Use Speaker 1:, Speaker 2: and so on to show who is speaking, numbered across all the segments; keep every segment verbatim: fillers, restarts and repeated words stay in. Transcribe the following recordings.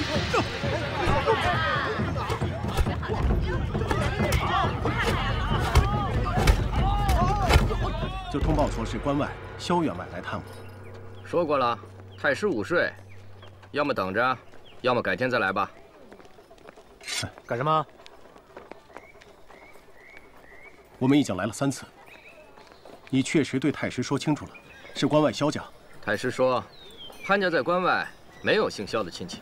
Speaker 1: 就通报说是关外萧员外来探我。
Speaker 2: 说过了，太师午睡，要么等着，要么改天再来吧。
Speaker 3: 干什么？
Speaker 1: 我们已经来了三次，你确实对太师说清楚了，是关外萧家。
Speaker 2: 太师说，潘家在关外没有姓萧的亲戚。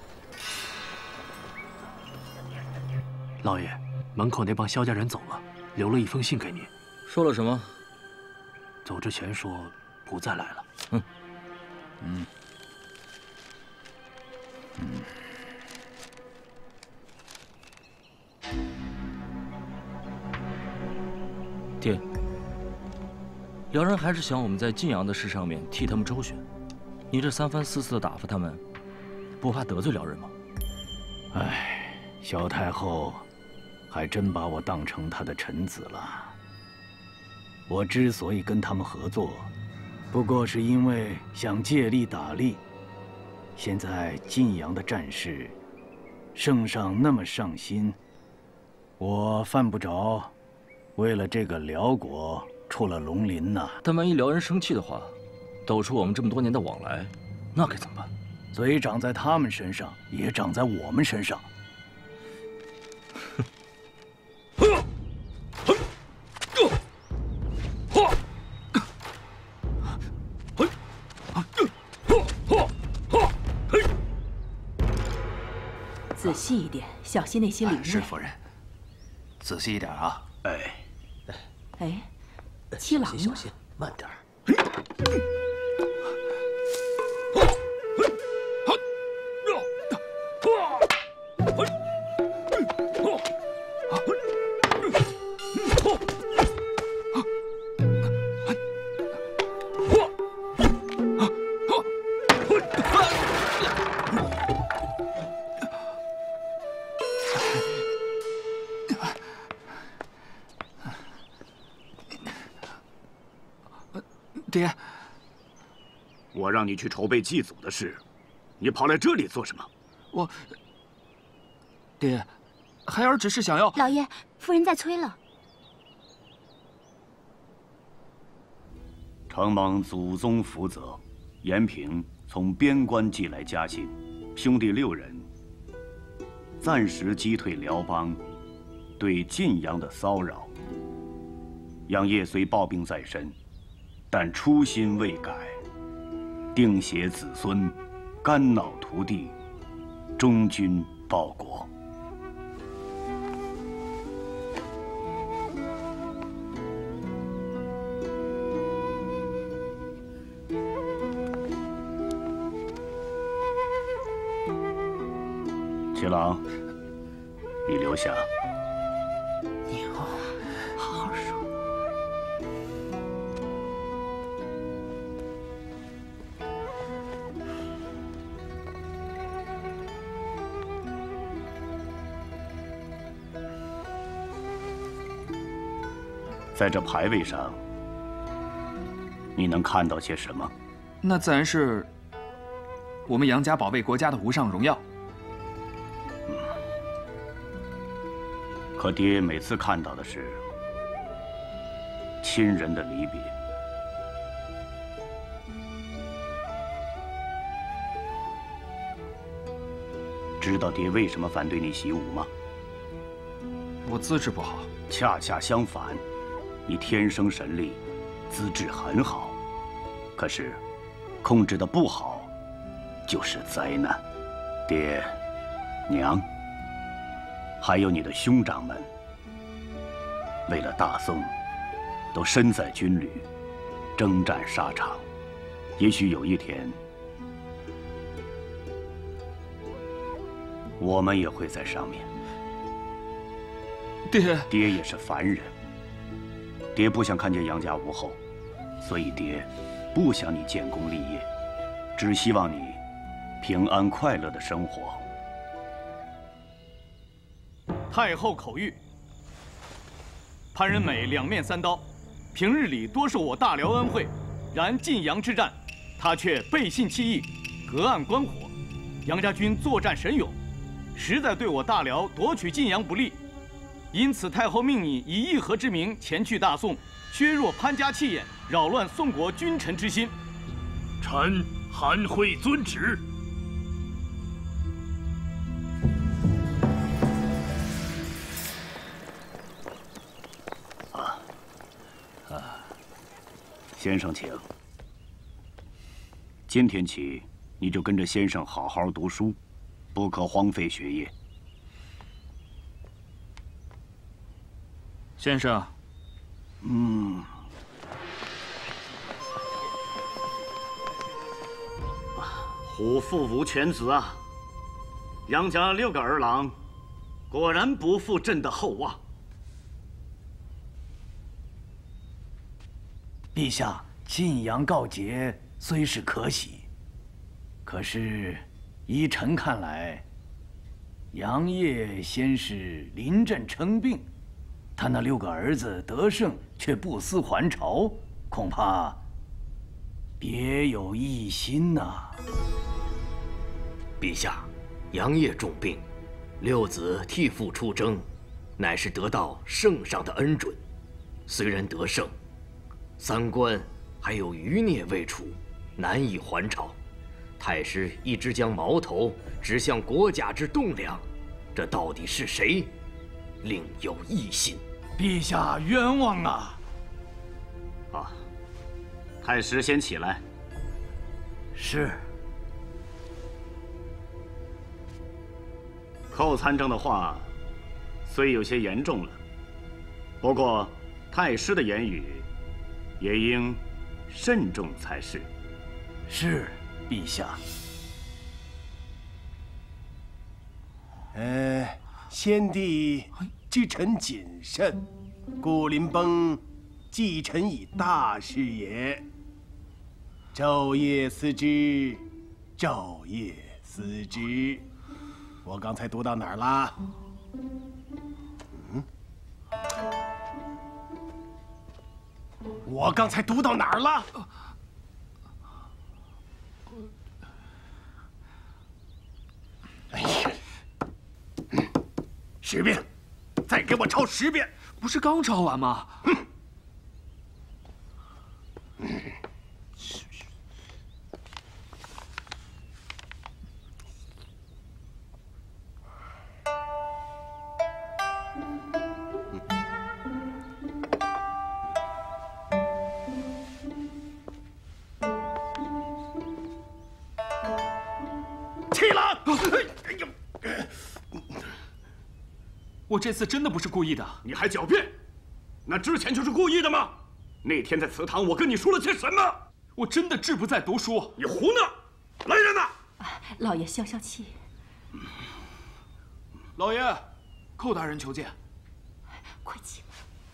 Speaker 4: 老爷，门口那帮萧家人走了，留了一封信给你。
Speaker 5: 说了什么？
Speaker 4: 走之前说不再来了。
Speaker 5: 嗯，
Speaker 4: 嗯，
Speaker 5: 嗯。爹，辽人还是想我们在晋阳的事上面替他们周旋。你这三番四次的打发他们，不怕得罪辽人吗？
Speaker 6: 唉，萧太后还真把我当成她的臣子了。 我之所以跟他们合作，不过是因为想借力打力。现在晋阳的战事，圣上那么上心，我犯不着为了这个辽国出了龙鳞呐。
Speaker 5: 但万一辽人生气的话，抖出我们这么多年的往来，那该怎么办？
Speaker 6: 嘴长在他们身上，也长在我们身上。
Speaker 7: 仔细一点，小心那些领队。
Speaker 8: 是夫人，仔细一点啊！
Speaker 6: 哎，
Speaker 7: 哎，七郎呢？
Speaker 3: 小心，慢点儿。
Speaker 8: 爹，
Speaker 9: 我让你去筹备祭祖的事，你跑来这里做什么？
Speaker 8: 我，爹，孩儿只是想要……
Speaker 10: 老爷，夫人在催了。
Speaker 6: 承蒙祖宗福泽，延平从边关寄来家信，兄弟六人暂时击退辽邦对晋阳的骚扰。杨业虽抱病在身。 但初心未改，定携子孙，肝脑涂地，忠君报国。七郎，你留下。
Speaker 3: 你好，好好说。
Speaker 6: 在这牌位上，你能看到些什么？
Speaker 8: 那自然是我们杨家保卫国家的无上荣耀。
Speaker 6: 嗯，可爹每次看到的是亲人的离别。知道爹为什么反对你习武吗？
Speaker 8: 我资质不好。
Speaker 6: 恰恰相反。 你天生神力，资质很好，可是控制的不好，就是灾难。爹、娘，还有你的兄长们，为了大宋，都身在军旅，征战沙场。也许有一天，我们也会在上面。
Speaker 8: 爹，
Speaker 6: 爹也是凡人。 爹不想看见杨家无后，所以爹不想你建功立业，只希望你平安快乐的生活。
Speaker 11: 太后口谕：潘仁美两面三刀，平日里多受我大辽恩惠，然晋阳之战，他却背信弃义，隔岸观火。杨家军作战神勇， 实在对我大辽夺取晋阳不利，因此太后命你以议和之名前去大宋，削弱潘家气焰，扰乱宋国君臣之心。
Speaker 10: 臣韩会遵旨。
Speaker 9: 啊啊，先生请。今天起，你就跟着先生好好读书，不可荒废学业。
Speaker 5: 先生。
Speaker 9: 嗯。虎父无犬子啊！杨家六个儿郎，果然不负朕的厚望。
Speaker 6: 陛下，晋阳告捷虽是可喜，可是依臣看来，杨业先是临阵称病，他那六个儿子得胜却不思还朝，恐怕别有异心呐。
Speaker 12: 陛下，杨业重病，六子替父出征，乃是得到圣上的恩准。虽然得胜，三关还有余孽未除，难以还朝。太师一直将矛头指向国家之栋梁，这到底是谁，另有异心？
Speaker 6: 陛下冤枉啊！
Speaker 9: 啊，太师先起来。
Speaker 6: 是。
Speaker 9: 寇参政的话，虽有些严重了，不过太师的言语也应慎重才是。
Speaker 6: 是，陛下。
Speaker 1: 呃，先帝知臣谨慎，故临崩，寄臣以大事也。昼夜思之，昼夜思之。我刚才读到哪儿啦？嗯，我刚才读到哪儿了？哎呀，十遍，再给我抄十遍！
Speaker 8: 不是刚抄完吗？
Speaker 1: 嗯。
Speaker 8: 我这次真的不是故意的。
Speaker 9: 你还狡辩？那之前就是故意的吗？那天在祠堂，我跟你说了些什么？
Speaker 8: 我真的志不在读书。
Speaker 9: 你胡闹！来人呐！
Speaker 7: 老爷消消气。
Speaker 8: 老爷，寇大人求见。
Speaker 7: 快请。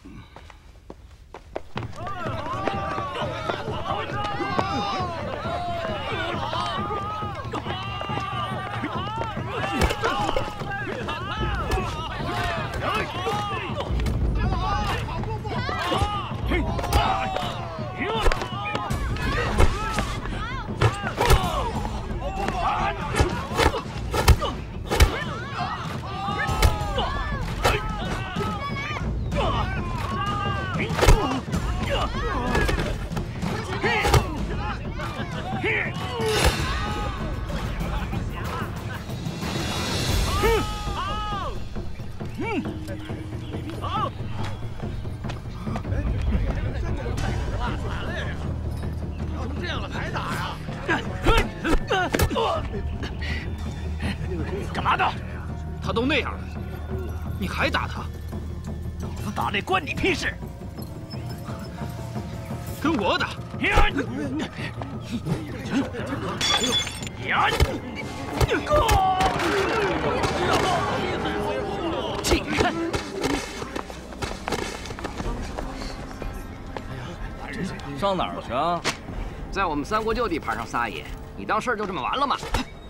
Speaker 10: 干嘛的？他都那样了，你还打他？老子打那关你屁事！跟我打！
Speaker 5: 起开！上哪儿去啊？
Speaker 2: 在我们三国旧地盘上撒野，你当事儿就这么完了吗？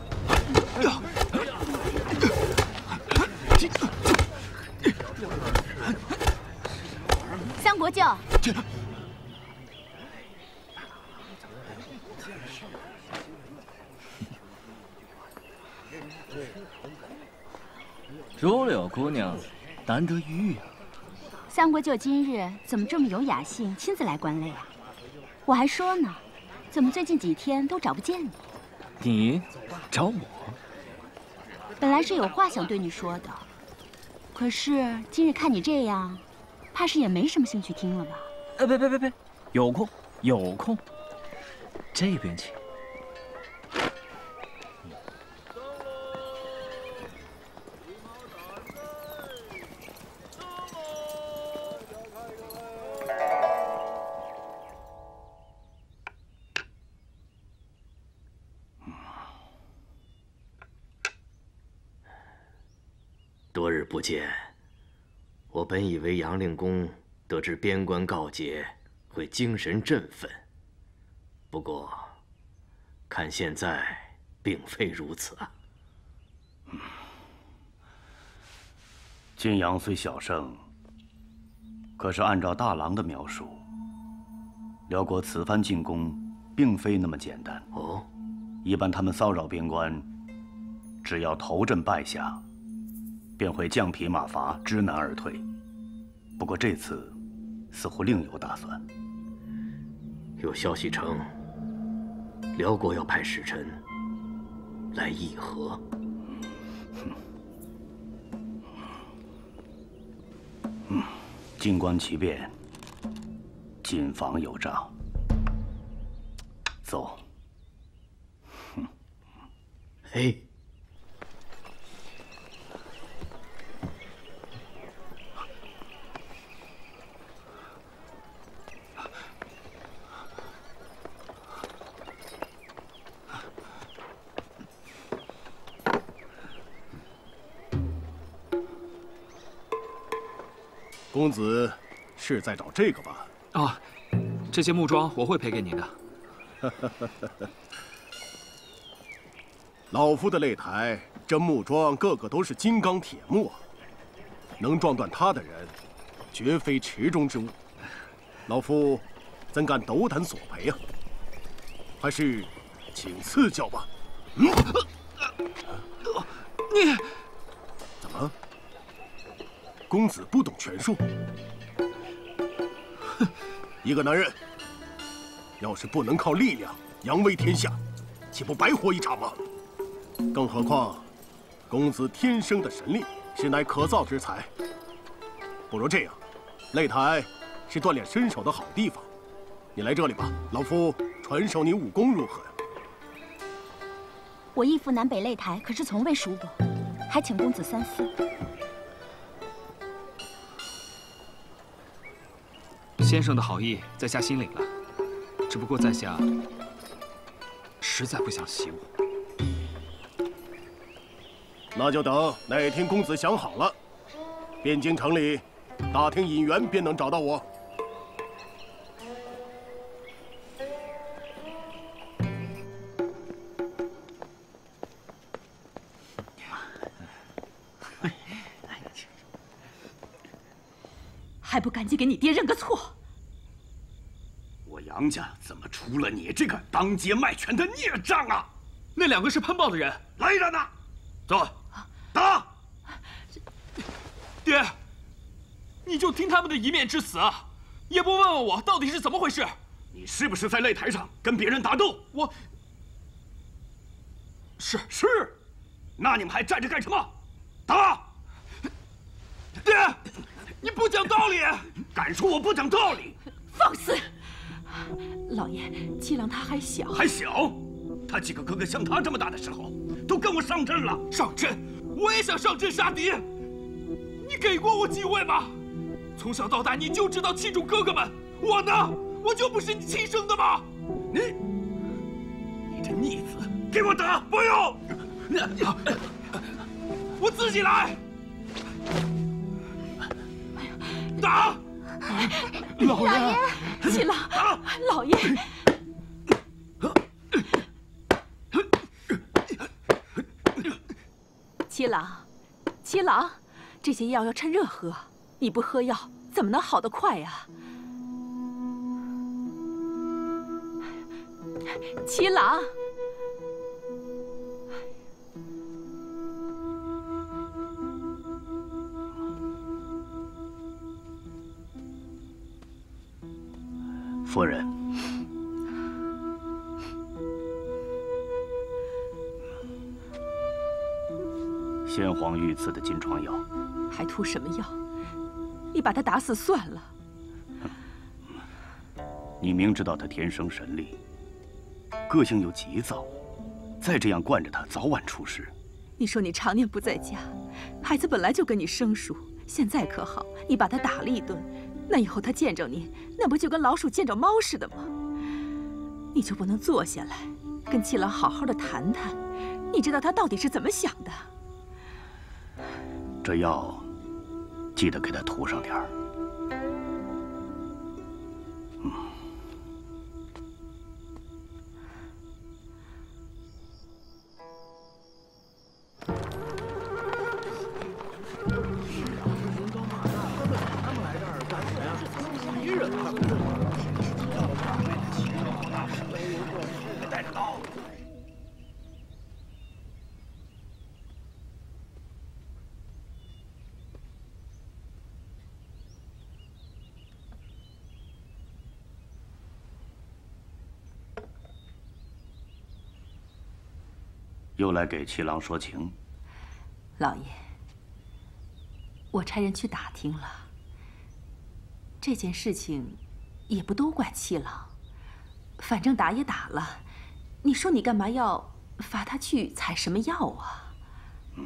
Speaker 13: 三国舅，
Speaker 5: 竹柳姑娘，难得一遇啊！
Speaker 7: 三国舅今日怎么这么有雅兴，亲自来观泪啊？我还说呢，怎么最近几天都找不见你？
Speaker 5: 你找我？
Speaker 7: 本来是有话想对你说的，可是今日看你这样，怕是也没什么兴趣听了吧？
Speaker 5: 哎，别别别别，有空有空，这边请。
Speaker 12: 多日不见，我本以为杨令公得知边关告捷会精神振奋，不过看现在并非如此啊。
Speaker 9: 晋阳虽小胜，可是按照大郎的描述，辽国此番进攻并非那么简单。
Speaker 12: 哦，
Speaker 9: 一般他们骚扰边关，只要头阵败下。 便会降匹马乏，知难而退。不过这次似乎另有打算。
Speaker 12: 有消息称，辽国要派使臣来议和。
Speaker 9: 嗯，静观其变，谨防有诈。走。
Speaker 12: 嘿。
Speaker 1: 公子是在找这个吧？
Speaker 10: 啊，这些木桩我会赔给您的。
Speaker 1: 老夫的擂台，这木桩个个都是金刚铁木啊，能撞断它的人，绝非池中之物。老夫怎敢斗胆索赔啊？还是请赐教吧。嗯，
Speaker 10: 你
Speaker 1: 怎么？ 公子不懂拳术，哼！一个男人，要是不能靠力量扬威天下，岂不白活一场吗？更何况，公子天生的神力实乃可造之材。不如这样，擂台是锻炼身手的好地方，你来这里吧，老夫传授你武功如何呀？
Speaker 7: 我义父南北擂台可是从未输过，还请公子三思。
Speaker 10: 先生的好意，在下心领了，只不过在下实在不想习武。
Speaker 1: 那就等哪天公子想好了，汴京城里打听尹元，便能找到我。
Speaker 7: 还不赶紧给你爹认个错！
Speaker 9: 我杨家怎么出了你这个当街卖拳的孽障啊？
Speaker 10: 那两个是喷报的人，
Speaker 9: 来人呐！走，打！
Speaker 10: 爹，你就听他们的一面之词啊，也不问问我到底是怎么回事。
Speaker 9: 你是不是在擂台上跟别人打斗？
Speaker 10: 我是
Speaker 9: 是，那你们还站着干什么？打！
Speaker 10: 爹，你不讲道理！
Speaker 9: 敢说我不讲道理？
Speaker 7: 放肆！ 老爷，七郎他还小，
Speaker 9: 还小，他几个哥哥像他这么大的时候，都跟我上阵了。
Speaker 10: 上阵，我也想上阵杀敌。你给过我机会吗？从小到大你就知道器重哥哥们，我呢，我就不是你亲生的吗？
Speaker 9: 你，你这逆子，给我打！不用，
Speaker 10: 我自己来。打！
Speaker 7: 老爷，七郎，老爷，七郎，七郎，这些药要趁热喝，你不喝药怎么能好得快呀？七郎。
Speaker 9: 夫人，先皇御赐的金疮药。
Speaker 3: 还涂什么药？你把他打死算了。
Speaker 9: 你明知道他天生神力，个性又急躁，再这样惯着他，早晚出事。
Speaker 3: 你说你常年不在家，孩子本来就跟你生疏，现在可好，你把他打了一顿，那以后他见着你，那不就跟老鼠见着猫似的吗？你就不能坐下来，跟七郎好好的谈谈，你知道他到底是怎么想的？
Speaker 9: 这药，记得给他涂上点儿。嗯。
Speaker 1: 带着刀。
Speaker 9: 又来给七郎说情。
Speaker 3: 老爷，我差人去打听了，这件事情也不都怪七郎，反正打也打了，你说你干嘛要罚他去采什么药啊？
Speaker 9: 嗯，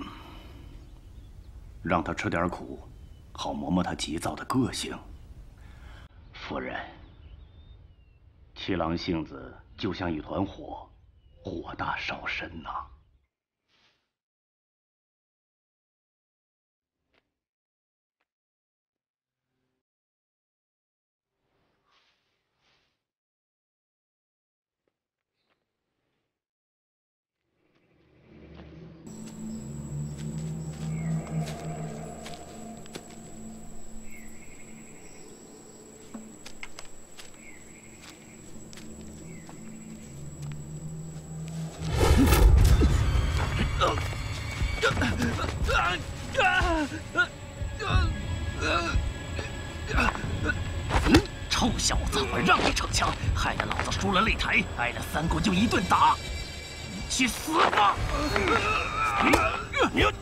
Speaker 9: 让他吃点苦，好磨磨他急躁的个性。夫人，七郎性子就像一团火，火大烧身呐。
Speaker 4: 臭小子，我让你逞强，害得老子输了擂台，挨了三国就一顿打，你去死吧！你，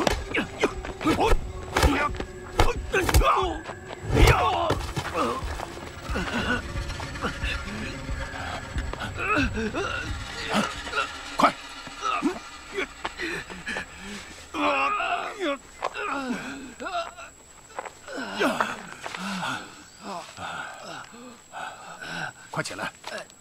Speaker 1: 快！快起来！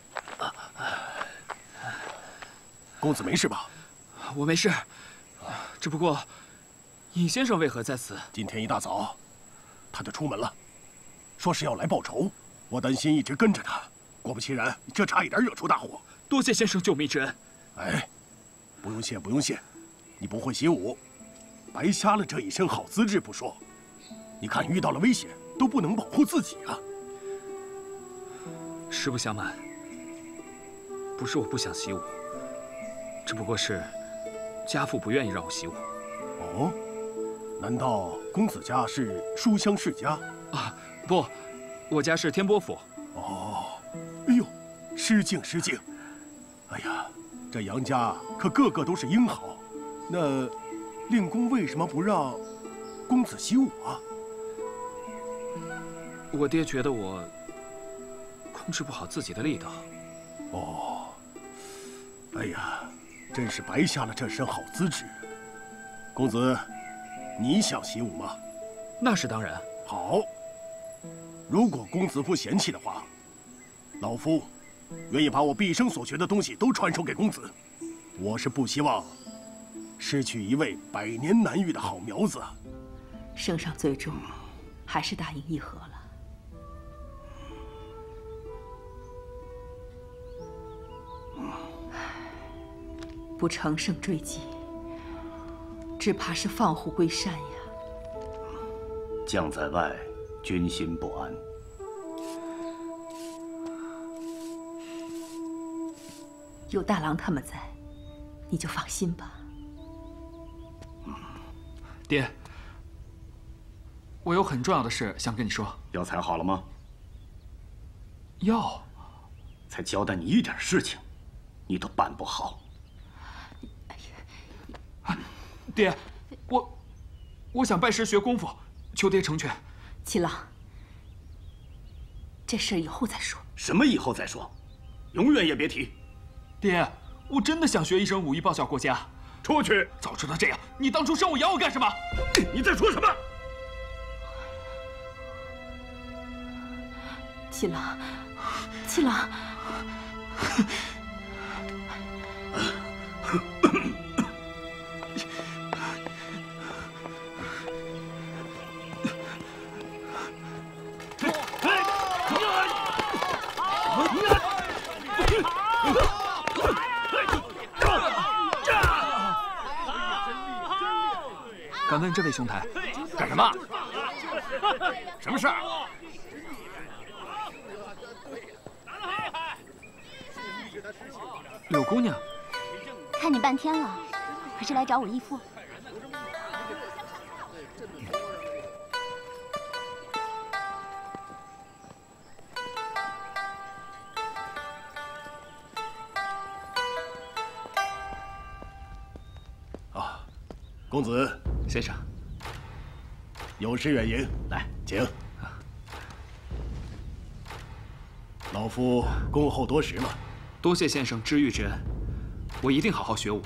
Speaker 1: 公子没事吧？
Speaker 10: 我没事，只不过尹先生为何在此？
Speaker 1: 今天一大早，他就出门了，说是要来报仇。我担心一直跟着他，果不其然，这差一点惹出大祸。
Speaker 10: 多谢先生救命之恩。
Speaker 1: 哎，不用谢，不用谢。你不会习武，白瞎了这一身好资质不说，你看遇到了危险都不能保护自己啊。
Speaker 10: 实不相瞒，不是我不想习武，只不过是家父不愿意让我习武。
Speaker 1: 哦，难道公子家是书香世家？
Speaker 10: 啊，不，我家是天波府。
Speaker 1: 哦，哎呦，失敬失敬。哎呀，这杨家可个个都是英豪，那令公为什么不让公子习武啊？
Speaker 10: 我爹觉得我控制不好自己的力道。
Speaker 1: 哦，哎呀，真是白瞎了这身好资质。公子，你想习武吗？
Speaker 10: 那是当然。
Speaker 1: 好，如果公子不嫌弃的话，老夫愿意把我毕生所学的东西都传授给公子。我是不希望失去一位百年难遇的好苗子。
Speaker 3: 圣上最终还是答应议和了。不乘胜追击，只怕是放虎归山呀。
Speaker 9: 将在外，军心不安。
Speaker 3: 有大郎他们在，你就放心吧。
Speaker 10: 爹，我有很重要的事想跟你说。
Speaker 9: 药材好了吗？
Speaker 10: 药，
Speaker 9: 才交代你一点事情，你都办不好。
Speaker 10: 爹，我我想拜师学功夫，求爹成全。
Speaker 3: 七郎，这事以后再说。
Speaker 9: 什么以后再说？永远也别提。
Speaker 10: 爹，我真的想学一身武艺报效国家。
Speaker 9: 出去！
Speaker 10: 早知道这样，你当初生我养我干什么？
Speaker 9: 你在说什么？
Speaker 3: 七郎，七郎。
Speaker 10: 敢问这位兄台，
Speaker 2: 干什么？什么事儿？
Speaker 10: 柳姑娘，
Speaker 7: 看你半天了，可是来找我义父？
Speaker 1: 啊，公子。
Speaker 10: 先生，
Speaker 1: 有失远迎，来，请。老夫恭候多时了。
Speaker 10: 多谢先生知遇之恩，我一定好好学武。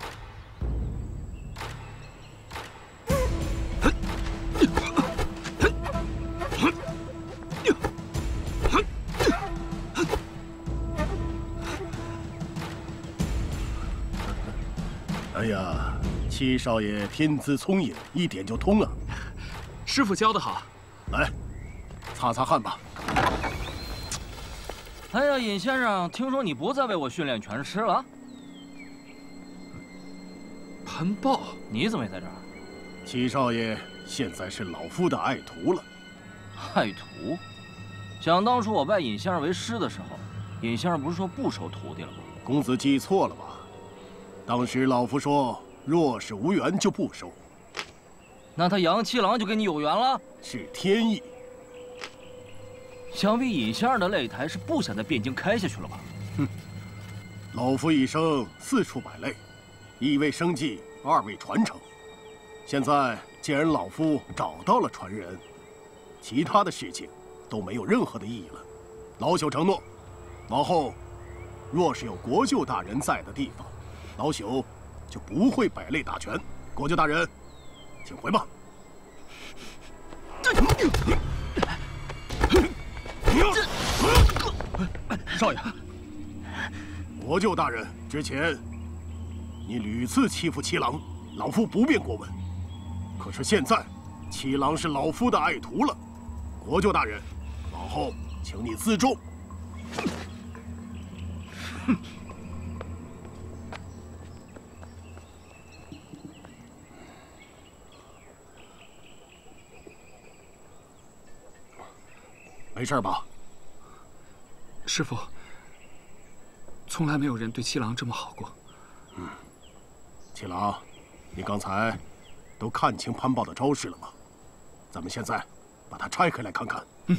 Speaker 1: 哎呀，七少爷天资聪颖，一点就通啊！
Speaker 10: 师傅教得好，
Speaker 1: 来，擦擦汗吧。
Speaker 5: 哎呀，尹先生，听说你不再为我训练拳师了？
Speaker 10: 潘豹，
Speaker 5: 你怎么也在这儿？
Speaker 1: 七少爷现在是老夫的爱徒了。
Speaker 5: 爱徒？想当初我拜尹先生为师的时候，尹先生不是说不收徒弟了吗？
Speaker 1: 公子记错了吧？当时老夫说，若是无缘就不收。
Speaker 5: 那他杨七郎就跟你有缘了？
Speaker 1: 是天意。
Speaker 5: 想必尹先生的擂台是不想在汴京开下去了吧？
Speaker 1: 哼，老夫一生四处摆擂，一为生计，二为传承。现在既然老夫找到了传人，其他的事情都没有任何的意义了。老朽承诺，往后若是有国舅大人在的地方，老朽就不会摆擂打拳。国舅大人，请回吧。
Speaker 2: 少爷，
Speaker 1: 国舅大人，之前你屡次欺负七郎，老夫不便过问。可是现在，七郎是老夫的爱徒了，国舅大人，往后请你自重。哼。没事吧？
Speaker 10: 师傅，从来没有人对七郎这么好过。
Speaker 1: 嗯，七郎，你刚才都看清潘豹的招式了吗？咱们现在把它拆开来看看。
Speaker 10: 嗯。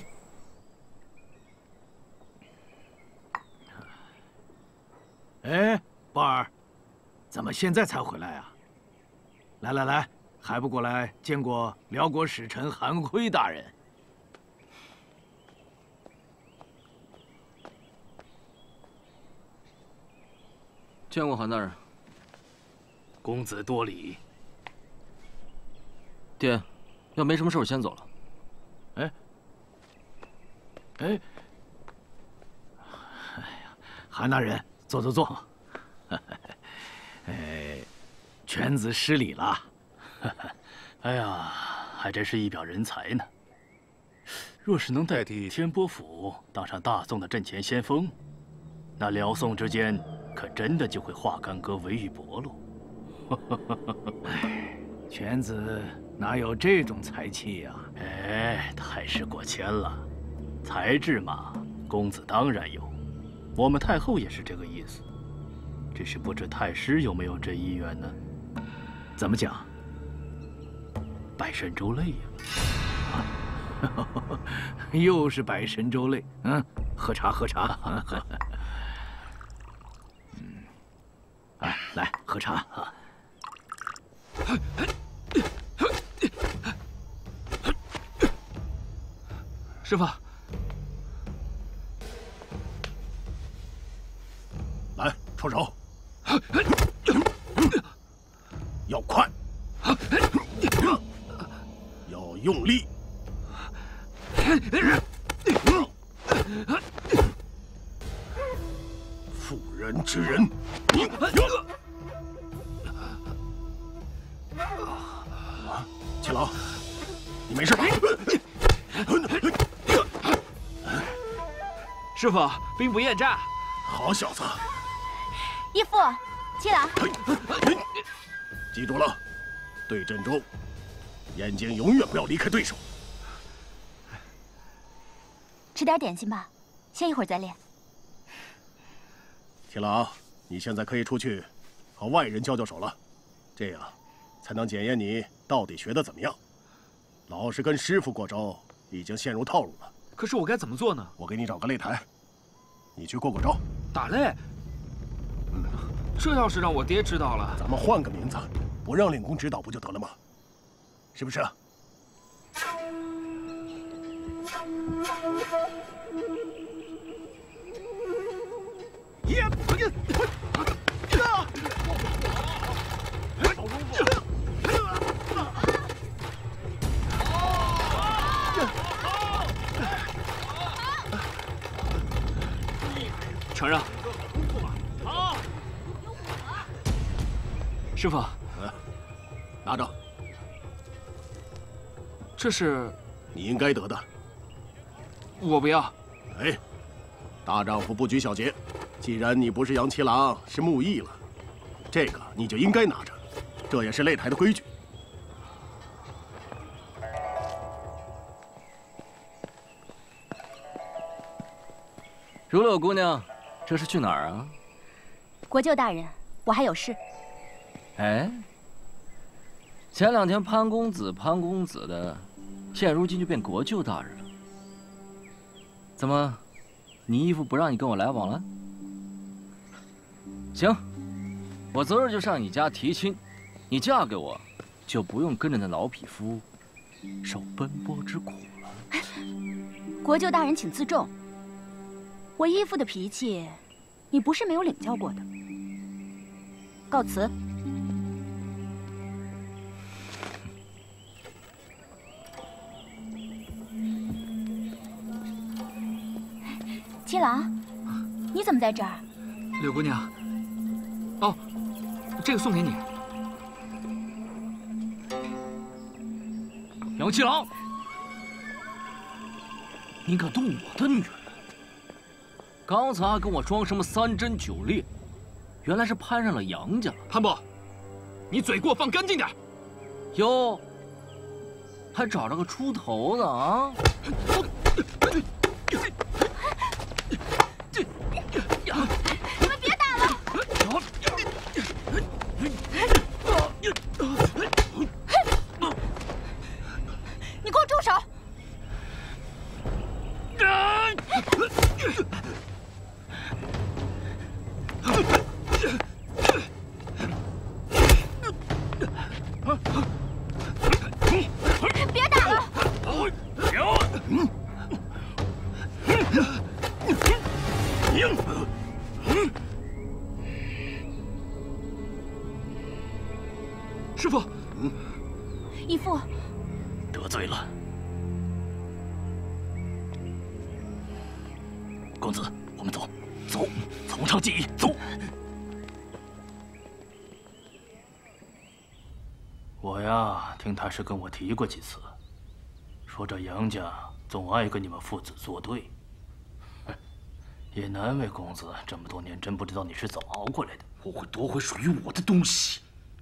Speaker 6: 哎，豹儿，怎么现在才回来啊？来来来，还不过来见过辽国使臣韩辉大人？
Speaker 5: 见过韩大人。
Speaker 6: 公子多礼。
Speaker 5: 爹，要没什么事，我先走了。
Speaker 6: 哎，哎，哎呀，韩大人，坐坐坐。哎，犬子失礼了。
Speaker 9: 哎呀，还真是一表人才呢。若是能代替天波府当上大宋的阵前先锋，那辽宋之间可真的就会化干戈为玉帛喽。
Speaker 6: 哎，犬子哪有这种才气呀？
Speaker 9: 哎，太师过谦了，才智嘛，公子当然有。我们太后也是这个意思，只是不知太师有没有这意愿呢？
Speaker 6: 怎么讲？
Speaker 9: 拜神州泪呀！啊，
Speaker 6: 又是百神粥类，嗯，喝茶喝茶，嗯，喝。嗯，哎，来喝茶啊。
Speaker 10: 师傅，
Speaker 1: 来出手，要快，要用力。妇人之仁，七郎，你没事吧？
Speaker 10: 师傅，兵不厌诈。
Speaker 1: 好小子！
Speaker 7: 义父，七郎，
Speaker 1: 记住了，对阵中，眼睛永远不要离开对手。
Speaker 7: 吃点点心吧，歇一会儿再练。
Speaker 1: 七郎，你现在可以出去和外人交交手了，这样才能检验你到底学得怎么样。老是跟师傅过招，已经陷入套路了。
Speaker 10: 可是我该怎么做呢？
Speaker 1: 我给你找个擂台，你去过过招。
Speaker 10: 打擂？嗯，这要是让我爹知道了，
Speaker 1: 咱们换个名字，不让令公指导不就得了吗？是不是？
Speaker 10: 承让。师傅，
Speaker 1: 拿着。
Speaker 10: 这是
Speaker 1: 你应该得的。
Speaker 10: 我不要。
Speaker 1: 哎，大丈夫不拘小节。既然你不是杨七郎，是木易了，这个你就应该拿着，这也是擂台的规矩。
Speaker 5: 如柳姑娘，这是去哪儿啊？
Speaker 7: 国舅大人，我还有事。
Speaker 5: 哎，前两天潘公子潘公子的，现如今就变国舅大人了。怎么，你义父不让你跟我来往了？行，我择日就上你家提亲，你嫁给我，就不用跟着那老匹夫受奔波之苦了。
Speaker 7: 国舅大人，请自重。我义父的脾气，你不是没有领教过的。告辞。七郎，你怎么在这儿？
Speaker 10: 柳姑娘，哦，这个送给你。
Speaker 5: 杨七郎，你敢动我的女人？刚才还跟我装什么三贞九烈，原来是攀上了杨家了。
Speaker 10: 潘伯，你嘴给我放干净点。
Speaker 5: 哟，还找着个出头的啊！
Speaker 7: 你们别打了！你给我住手！别打了！
Speaker 10: 师傅，
Speaker 7: 义父，
Speaker 9: 得罪了。公子，我们走，走，从长计议，走。我呀，听太师跟我提过几次，说这杨家总爱跟你们父子作对。也难为公子这么多年真不知道你是怎么熬过来的。
Speaker 4: 我会夺回属于我的东西。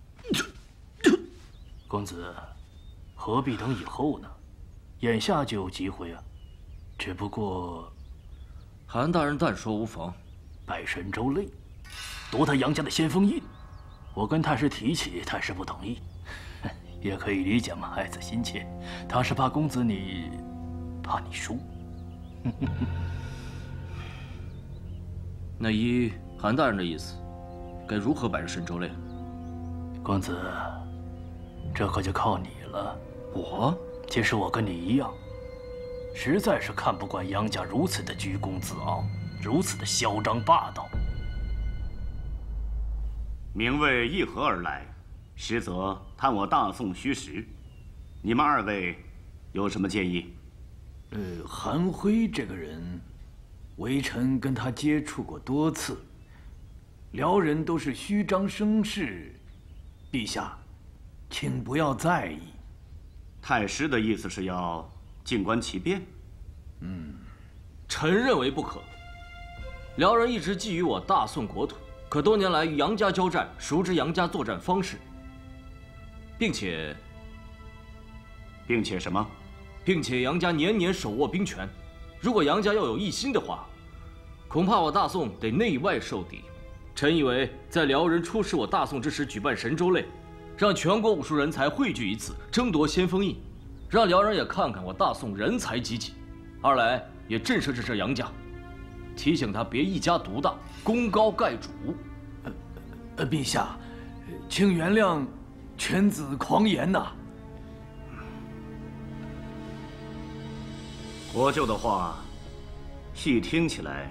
Speaker 9: 公子，何必等以后呢？眼下就有机会啊。只不过，
Speaker 5: 韩大人但说无妨。
Speaker 9: 百神州内，夺他杨家的先锋印，我跟太师提起，太师不同意。也可以理解嘛，爱子心切。他是怕公子你怕你输。
Speaker 5: 那依韩大人的意思，该如何摆这神州类？
Speaker 9: 公子，这可就靠你了。
Speaker 5: 我？
Speaker 9: 其实我跟你一样，实在是看不惯杨家如此的居功自傲，如此的嚣张霸道。
Speaker 13: 名为议和而来，实则探我大宋虚实。你们二位有什么建议？
Speaker 6: 呃，韩辉这个人，微臣跟他接触过多次，辽人都是虚张声势，陛下，请不要在意。
Speaker 13: 太师的意思是要静观其变？
Speaker 5: 嗯，臣认为不可。辽人一直觊觎我大宋国土，可多年来与杨家交战，熟知杨家作战方式，并且，
Speaker 13: 并且什么？
Speaker 5: 并且杨家年年手握兵权，如果杨家要有一心的话，恐怕我大宋得内外受敌。臣以为，在辽人出使我大宋之时举办神州类，让全国武术人才汇聚一次，争夺先锋印，让辽人也看看我大宋人才济济。二来也震慑震慑杨家，提醒他别一家独大，功高盖主。
Speaker 6: 呃，呃，陛下，请原谅犬子狂言呐。
Speaker 13: 国舅的话，细听起来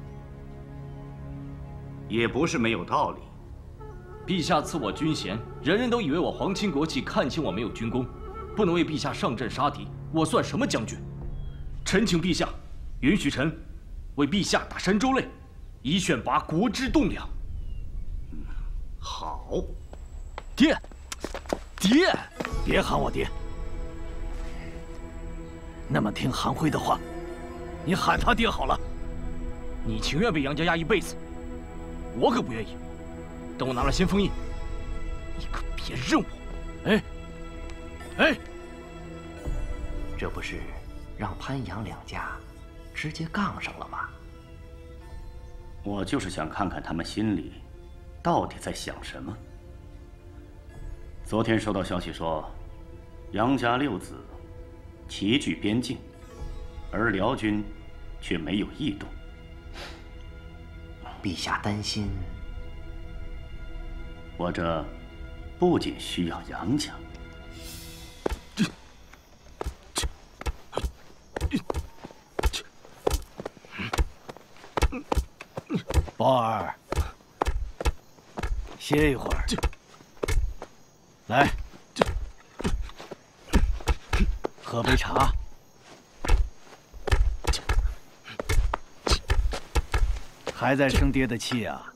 Speaker 13: 也不是没有道理。
Speaker 5: 陛下赐我军衔，人人都以为我皇亲国戚，看轻我没有军功，不能为陛下上阵杀敌，我算什么将军？臣请陛下允许臣为陛下打神州类，以选拔国之栋梁。
Speaker 13: 好，
Speaker 9: 爹，爹，
Speaker 6: 别喊我爹。那么听韩辉的话，你喊他爹好了。
Speaker 9: 你情愿被杨家压一辈子，我可不愿意。等我拿了先锋印，你可别认我。
Speaker 6: 哎，哎，
Speaker 12: 这不是让潘杨两家直接杠上了吗？
Speaker 13: 我就是想看看他们心里到底在想什么。昨天收到消息说，杨家六子齐聚边境，而辽军却没有异动。
Speaker 12: 陛下担心，
Speaker 13: 我这不仅需要杨家，
Speaker 6: 宝儿，歇一会儿。来，喝杯茶。还在生爹的气啊？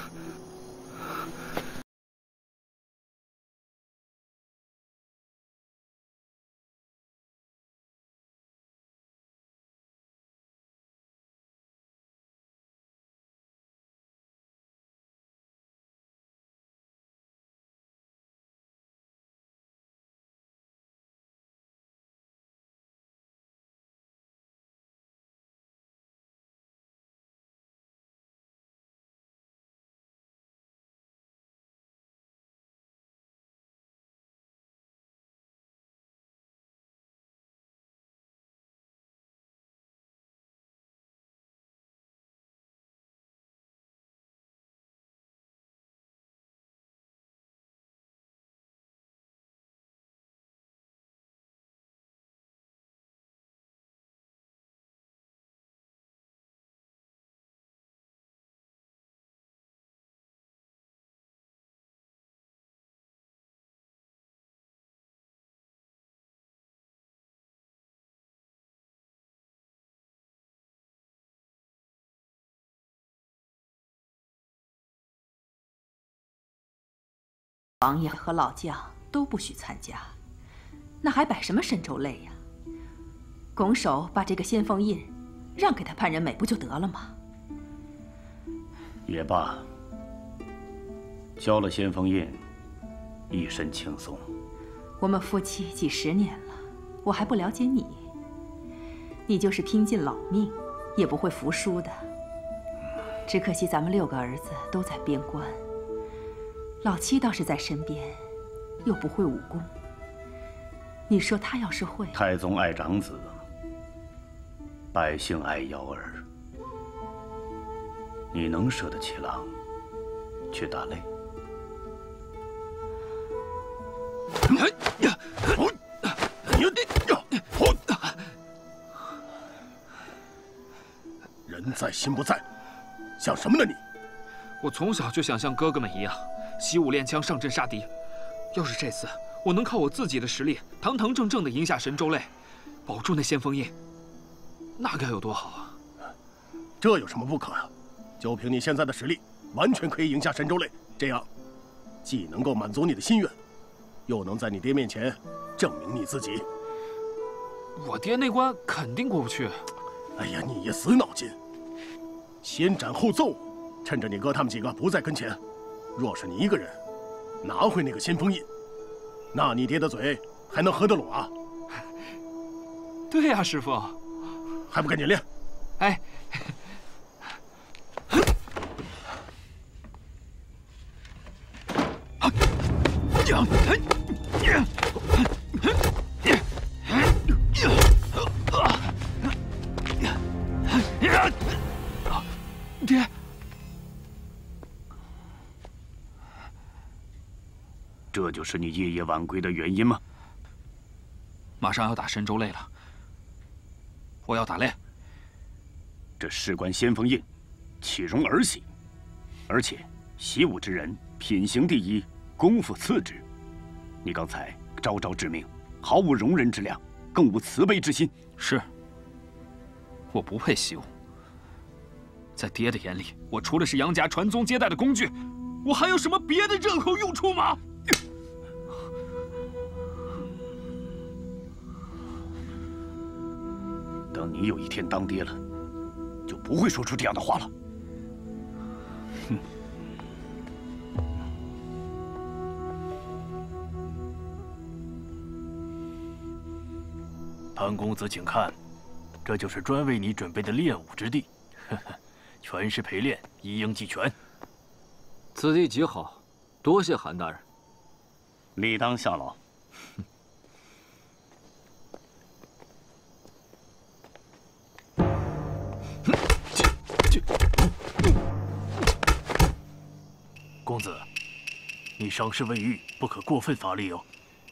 Speaker 3: 王爷和老将都不许参加，那还摆什么神州类呀？拱手把这个先锋印让给他潘仁美不就得了吗？
Speaker 13: 也罢，交了先锋印，一身轻松。
Speaker 3: 我们夫妻几十年了，我还不了解你。你就是拼尽老命，也不会服输的。只可惜咱们六个儿子都在边关。老七倒是在身边，又不会武功。你说他要是会……
Speaker 13: 太宗爱长子， 百姓爱瑶儿，你能舍得七郎去打擂？
Speaker 1: 人在心不在，想什么呢你？
Speaker 10: 我从小就想像哥哥们一样，习武练枪，上阵杀敌。要是这次我能靠我自己的实力，堂堂正正的赢下神州擂，保住那先锋印，那该有多好啊！
Speaker 1: 这有什么不可啊？就凭你现在的实力，完全可以赢下神州擂。这样，既能够满足你的心愿，又能在你爹面前证明你自己。
Speaker 10: 我爹那关肯定过不去。
Speaker 1: 哎呀，你也死脑筋！先斩后奏，趁着你哥他们几个不在跟前，若是你一个人拿回那个先锋印，那你爹的嘴还能合得拢啊？
Speaker 10: 对呀，师傅，
Speaker 1: 还不赶紧练！
Speaker 10: 哎。爹，
Speaker 13: 这就是你夜夜晚归的原因吗？
Speaker 10: 马上要打神州擂了，我要打擂。
Speaker 13: 这事关先锋印，岂容儿戏？而且习武之人，品行第一，功夫次之。你刚才招招致命，毫无容人之量，更无慈悲之心。
Speaker 10: 是，我不配习武。在爹的眼里，我除了是杨家传宗接代的工具，我还有什么别的任何用处吗？
Speaker 13: 等你有一天当爹了，就不会说出这样的话了。哼！
Speaker 9: 潘公子，请看，这就是专为你准备的练武之地。呵呵。全是陪练，一应俱全。
Speaker 5: 此地极好，多谢韩大人。
Speaker 13: 理当效劳。
Speaker 9: 公子，你伤势未愈，不可过分发力哦。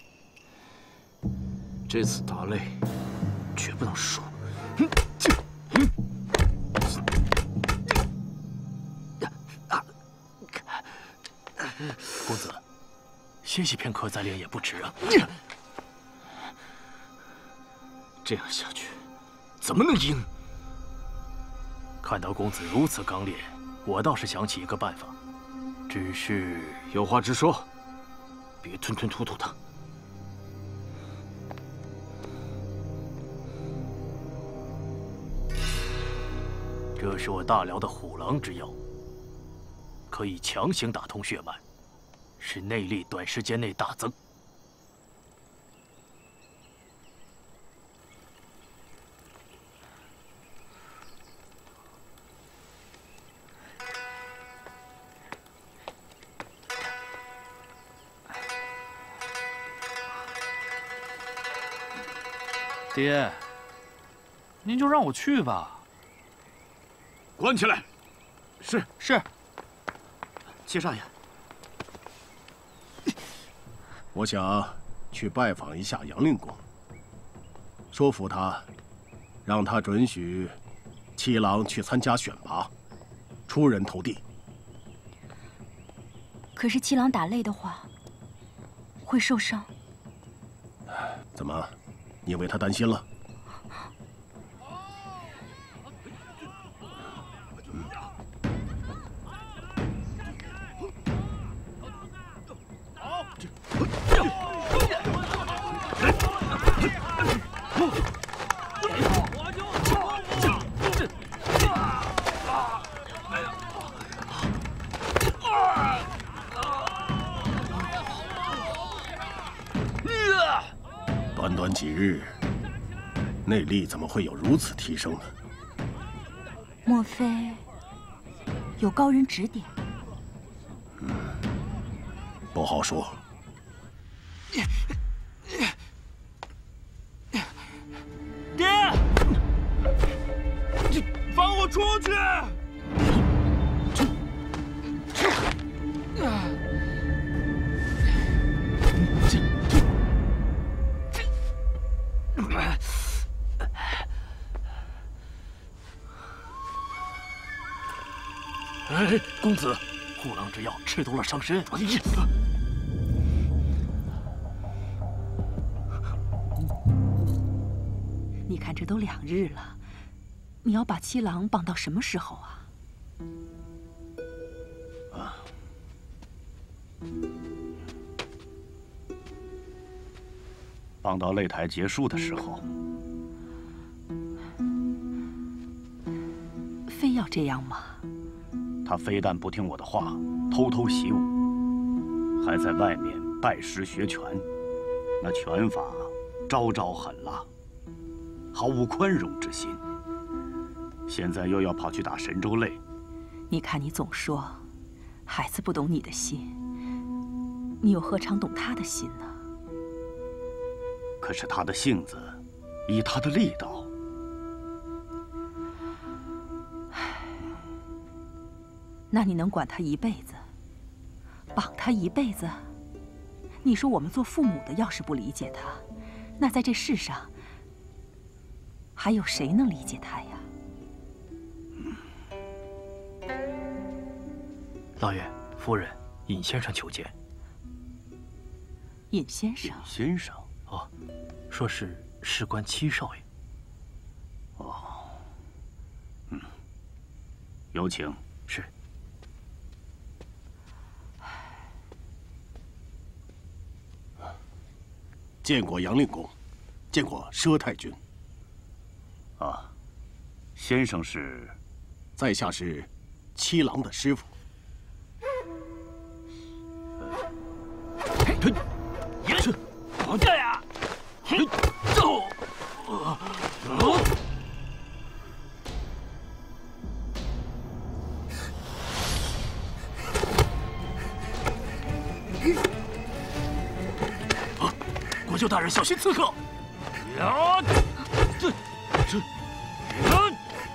Speaker 5: 这次打擂，绝不能输。
Speaker 9: 公子，歇息片刻再练也不迟啊。
Speaker 10: 这样下去，怎么能赢？
Speaker 9: 看到公子如此刚烈，我倒是想起一个办法，只是
Speaker 5: 有话直说，别吞吞吐吐的。
Speaker 9: 这是我大辽的虎狼之药，可以强行打通血脉，使内力短时间内大增。
Speaker 10: 爹，您就让我去吧。
Speaker 1: 关起来。
Speaker 10: 是是。
Speaker 1: 七少爷，我想去拜访一下杨令公，说服他，让他准许七郎去参加选拔，出人头地。
Speaker 7: 可是七郎打擂的话，会受伤。
Speaker 1: 怎么，你为他担心了？短短几日，内力怎么会有如此提升呢？
Speaker 7: 莫非有高人指点？
Speaker 1: 嗯，不好说。
Speaker 10: 爹！ 出去！
Speaker 9: 哎，公子，护狼之药吃多了伤身。哎呀！
Speaker 3: 你看，这都两日了，你要把七郎绑到什么时候啊？
Speaker 13: 啊！绑到擂台结束的时候。
Speaker 3: 非要这样吗？
Speaker 13: 他非但不听我的话，偷偷习武，还在外面拜师学拳，那拳法招招狠辣，毫无宽容之心。现在又要跑去打神州擂，
Speaker 3: 你看你总说孩子不懂你的心，你又何尝懂他的心呢？
Speaker 13: 可是他的性子，以他的力道，
Speaker 3: 那你能管他一辈子，绑他一辈子？你说我们做父母的要是不理解他，那在这世上还有谁能理解他呀？
Speaker 9: 老爷、夫人，尹先生求见。
Speaker 3: 尹先生。
Speaker 13: 尹先生。
Speaker 9: 哦，说是事关七少爷。
Speaker 13: 哦。嗯。有请。
Speaker 9: 是。
Speaker 1: 见过杨令公，见过佘太君。
Speaker 13: 啊，先生是？
Speaker 1: 在下是七郎的师傅。
Speaker 4: 是，这呀，走。
Speaker 9: 国舅大人，小心刺客！
Speaker 4: 呀，这，这，呀！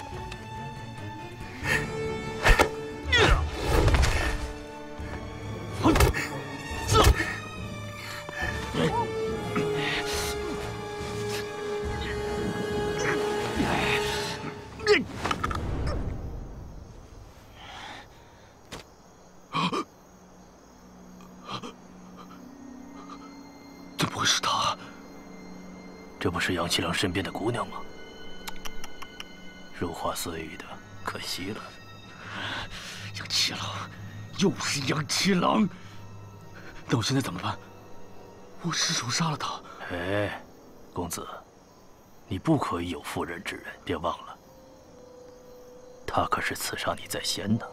Speaker 9: 怎么会是她？这不是杨七郎身边的姑娘吗？如花似玉的，可惜了。
Speaker 4: 杨七郎，又是杨七郎，那我现在怎么办？我失手杀了他。
Speaker 9: 哎，公子，你不可以有妇人之仁，别忘了，他可是刺杀你在先呢。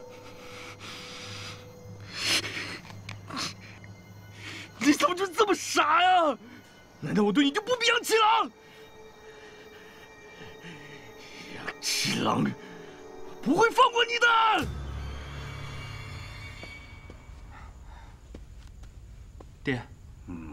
Speaker 4: 你怎么就这么傻呀？难道我对你就不比杨七郎？杨七郎不会放过你的！
Speaker 8: 爹，
Speaker 1: 嗯，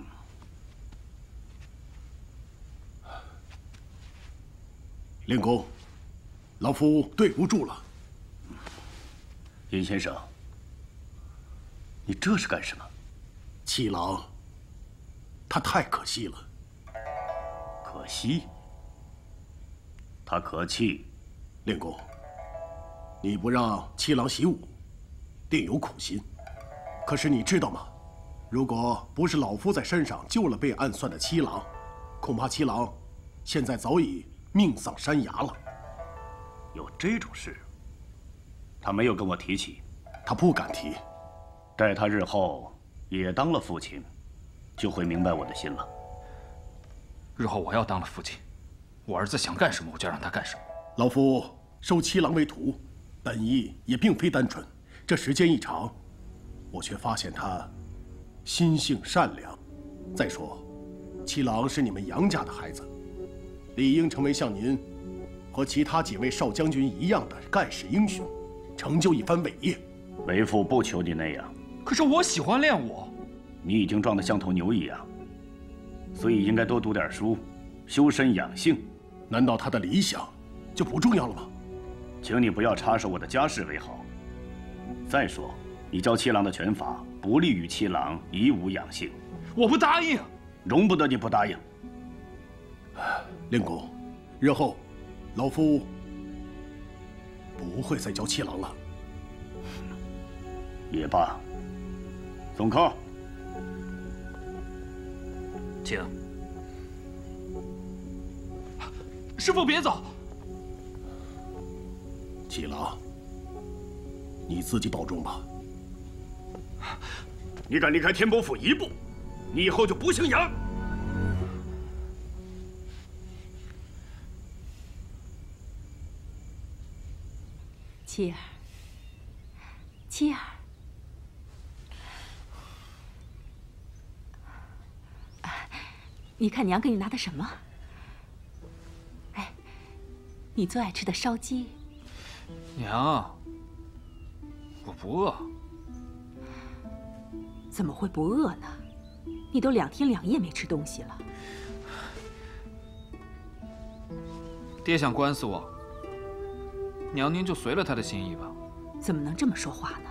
Speaker 1: 令公，老夫对不住了。
Speaker 13: 尹先生，你这是干什么？
Speaker 1: 七郎，他太可惜了。
Speaker 13: 可惜？他可气？
Speaker 1: 令公，你不让七郎习武，定有苦心。可是你知道吗？如果不是老夫在山上救了被暗算的七郎，恐怕七郎现在早已命丧山崖了。
Speaker 13: 有这种事？他没有跟我提起。
Speaker 1: 他不敢提。
Speaker 13: 待他日后也当了父亲，就会明白我的心了。
Speaker 10: 日后我要当了父亲，我儿子想干什么我就让他干什么。
Speaker 1: 老夫收七郎为徒，本意也并非单纯。这时间一长，我却发现他心性善良。再说，七郎是你们杨家的孩子，理应成为像您和其他几位少将军一样的盖世英雄，成就一番伟业。
Speaker 13: 为父不求你那样。
Speaker 10: 可是我喜欢练武。
Speaker 13: 你已经壮得像头牛一样，所以应该多读点书，修身养性。
Speaker 1: 难道他的理想就不重要了吗？
Speaker 13: 请你不要插手我的家事为好。再说，你教七郎的拳法不利于七郎以武养性。
Speaker 10: 我不答应，
Speaker 13: 容不得你不答应。
Speaker 1: 令公，日后老夫不会再教七郎了。
Speaker 13: 也罢，松康，
Speaker 8: 请。
Speaker 10: 师父别走。
Speaker 1: 七郎，你自己保重吧。
Speaker 13: 你敢离开天波府一步，你以后就不姓杨。
Speaker 3: 七儿，七儿，你看娘给你拿的什么？哎，你最爱吃的烧鸡。
Speaker 10: 娘，我不饿。
Speaker 3: 怎么会不饿呢？你都两天两夜没吃东西了。
Speaker 10: 爹想关死我，娘您就随了他的心意吧。
Speaker 3: 怎么能这么说话呢？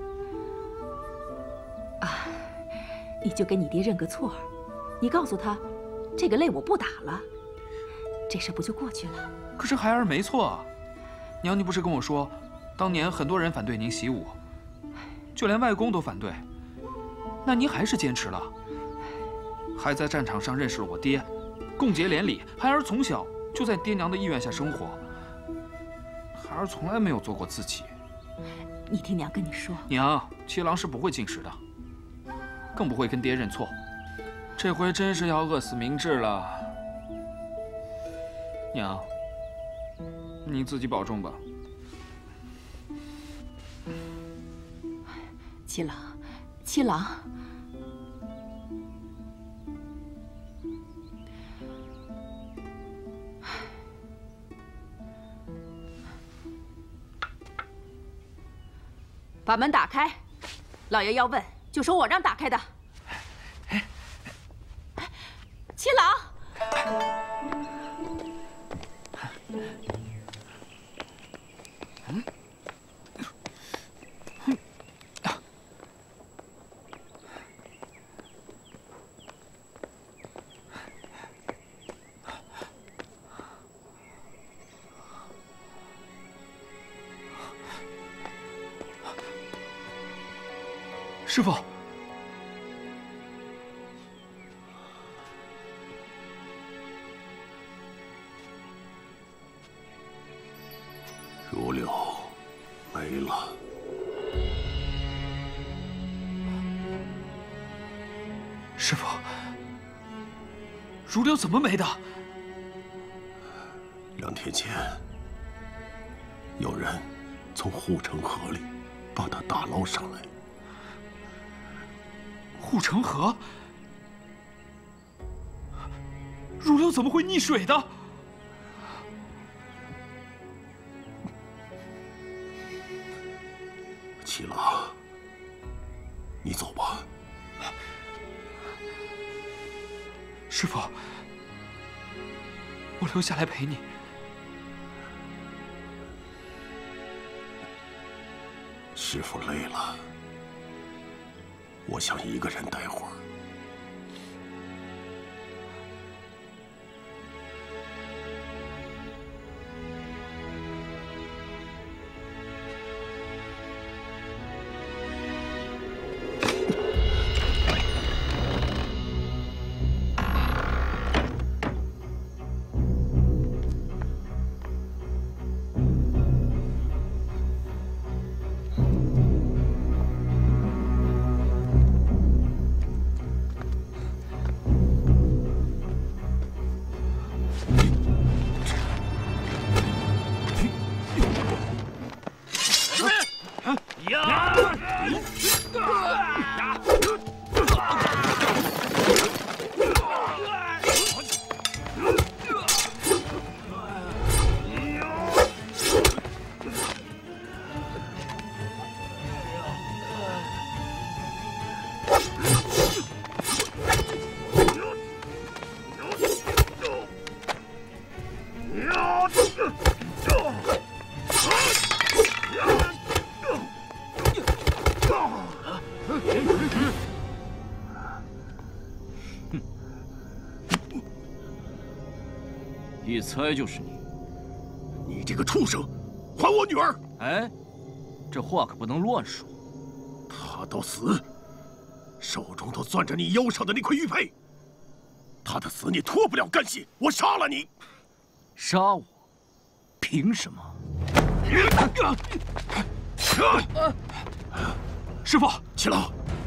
Speaker 3: 啊，你就给你爹认个错，你告诉他，这个擂我不打了，这事不就过去了？
Speaker 10: 可是孩儿没错啊，娘您不是跟我说，当年很多人反对您习武，就连外公都反对，那您还是坚持了，还在战场上认识了我爹，共结连理。孩儿从小就在爹娘的意愿下生活，孩儿从来没有做过自己。
Speaker 3: 你听娘跟你说，
Speaker 10: 娘，七郎是不会进食的，更不会跟爹认错。这回真是要饿死明智了。娘，你自己保重吧。
Speaker 3: 七郎，七郎，把门打开，老爷要问，就说我让打开的。七郎，
Speaker 10: 嗯，师父。
Speaker 1: 如柳没了。
Speaker 10: 师父，如柳怎么没的？
Speaker 1: 两天前，有人从护城河里把他打捞上来。
Speaker 10: 护城河？如柳怎么会溺水的？
Speaker 1: 七郎，你走吧。
Speaker 10: 师父，我留下来陪你。
Speaker 1: 师父累了，我想一个人待会儿。
Speaker 5: 一猜就是你。
Speaker 1: 你这个畜生，还我女儿！
Speaker 5: 哎，这话可不能乱说。
Speaker 1: 她都死，手中都攥着你腰上的那块玉佩。她的死你脱不了干系，我杀了你！
Speaker 5: 杀我？凭什么？
Speaker 10: 师傅，
Speaker 1: 七郎。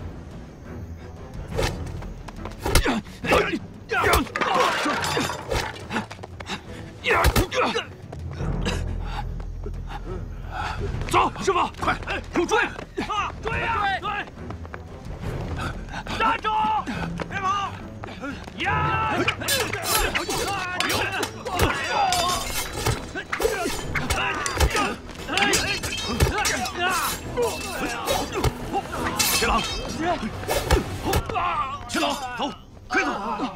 Speaker 10: 走，师傅，
Speaker 1: 快，给我追！
Speaker 10: 啊，追呀，追！站住！别跑！呀！
Speaker 1: 七郎，七郎，走，快走！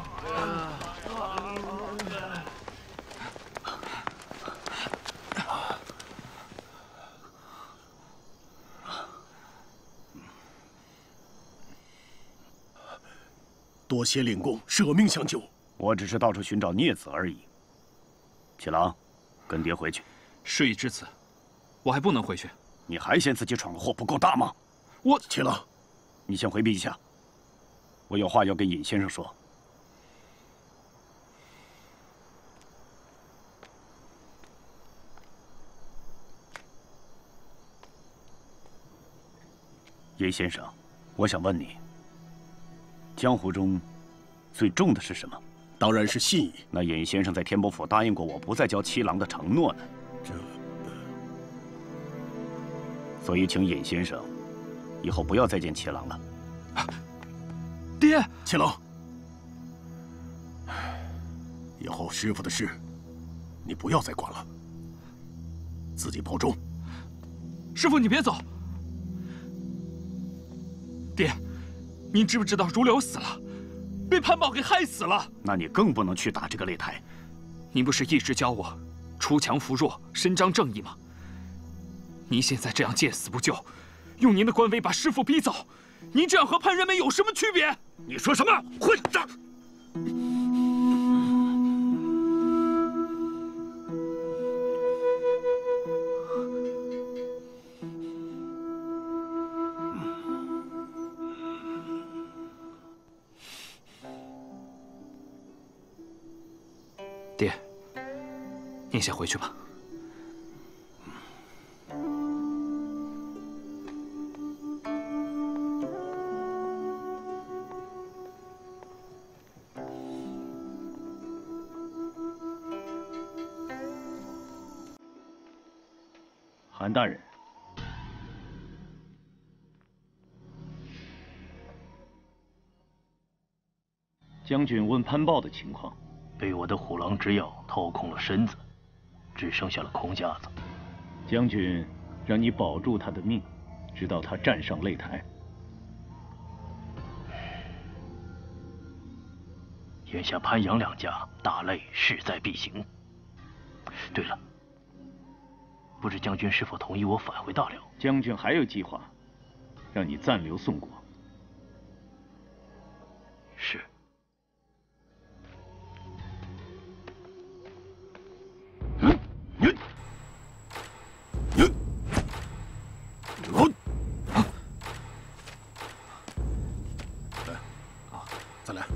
Speaker 1: 多谢令公舍命相救，
Speaker 13: 我只是到处寻找孽子而已。七郎，跟爹回去。
Speaker 10: 事已至此，我还不能回去。
Speaker 13: 你还嫌自己闯的祸不够大吗？
Speaker 10: 我
Speaker 1: 七郎，
Speaker 13: 你先回避一下，我有话要跟尹先生说。尹先生，我想问你。 江湖中最重的是什么？
Speaker 1: 当然是信义。
Speaker 13: 那尹先生在天波府答应过我不再教七郎的承诺呢？
Speaker 1: 这……
Speaker 13: 所以请尹先生以后不要再见七郎了。
Speaker 10: 爹，
Speaker 1: 七郎，以后师傅的事你不要再管了，自己保重。
Speaker 10: 师傅，你别走。爹。 您知不知道如柳死了，被潘豹给害死了？
Speaker 13: 那你更不能去打这个擂台。
Speaker 10: 您不是一直教我锄强扶弱、伸张正义吗？您现在这样见死不救，用您的官威把师父逼走，您这样和潘仁美有什么区别？
Speaker 13: 你说什么，混账！
Speaker 10: 爹，您先回去吧。
Speaker 6: 韩大人，将军问潘豹的情况。 被我的虎狼之药掏空了身子，只剩下了空架子。将军让你保住他的命，直到他站上擂台。眼下潘杨两家大擂势在必行。对了，不知将军是否同意我返回大辽？将军还有计划，让你暂留宋国。是。
Speaker 1: 再来！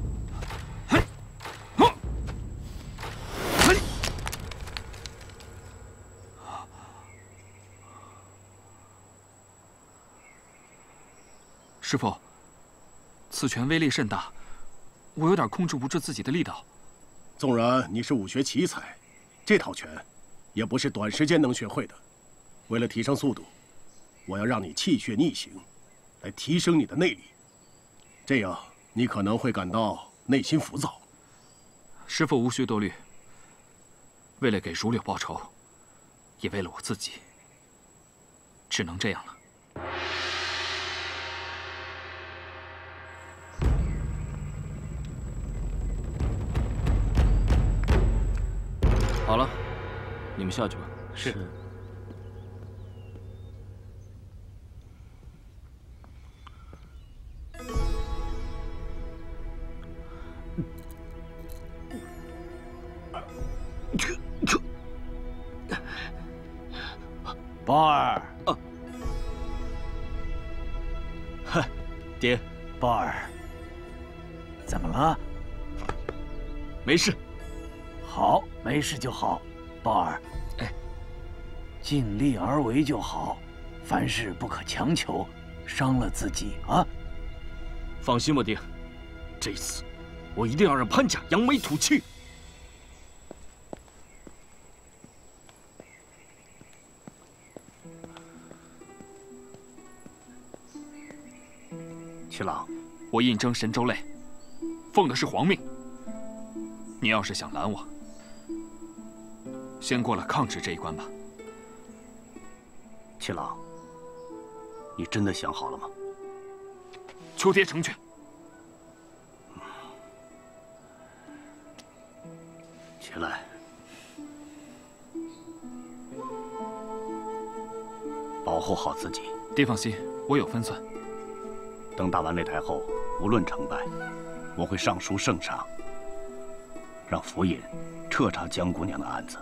Speaker 10: 师傅，此拳威力甚大，我有点控制不住自己的力道。
Speaker 1: 纵然你是武学奇才，这套拳也不是短时间能学会的。为了提升速度，我要让你气血逆行，来提升你的内力。这样。 你可能会感到内心浮躁，
Speaker 10: 师父无需多虑。为了给如柳报仇，也为了我自己，只能这样了。
Speaker 5: 好了，你们下去吧。
Speaker 6: 是。
Speaker 1: 啊
Speaker 6: 宝儿。
Speaker 5: 啊。哼，爹。
Speaker 6: 宝儿，怎么了？
Speaker 5: 没事。
Speaker 6: 好，没事就好。宝儿，
Speaker 5: 哎，
Speaker 6: 尽力而为就好，凡事不可强求，伤了自己啊。
Speaker 5: 放心吧，爹，这次我一定要让潘家扬眉吐气。
Speaker 13: 七郎，
Speaker 10: 我应征神州类，奉的是皇命。你要是想拦我，先过了抗旨这一关吧。
Speaker 13: 七郎，你真的想好了吗？
Speaker 10: 求爹成全。
Speaker 13: 起来，保护好自己。
Speaker 10: 爹放心，我有分寸。
Speaker 13: 等打完擂台后，无论成败，我会上书圣上，让府尹彻查江姑娘的案子。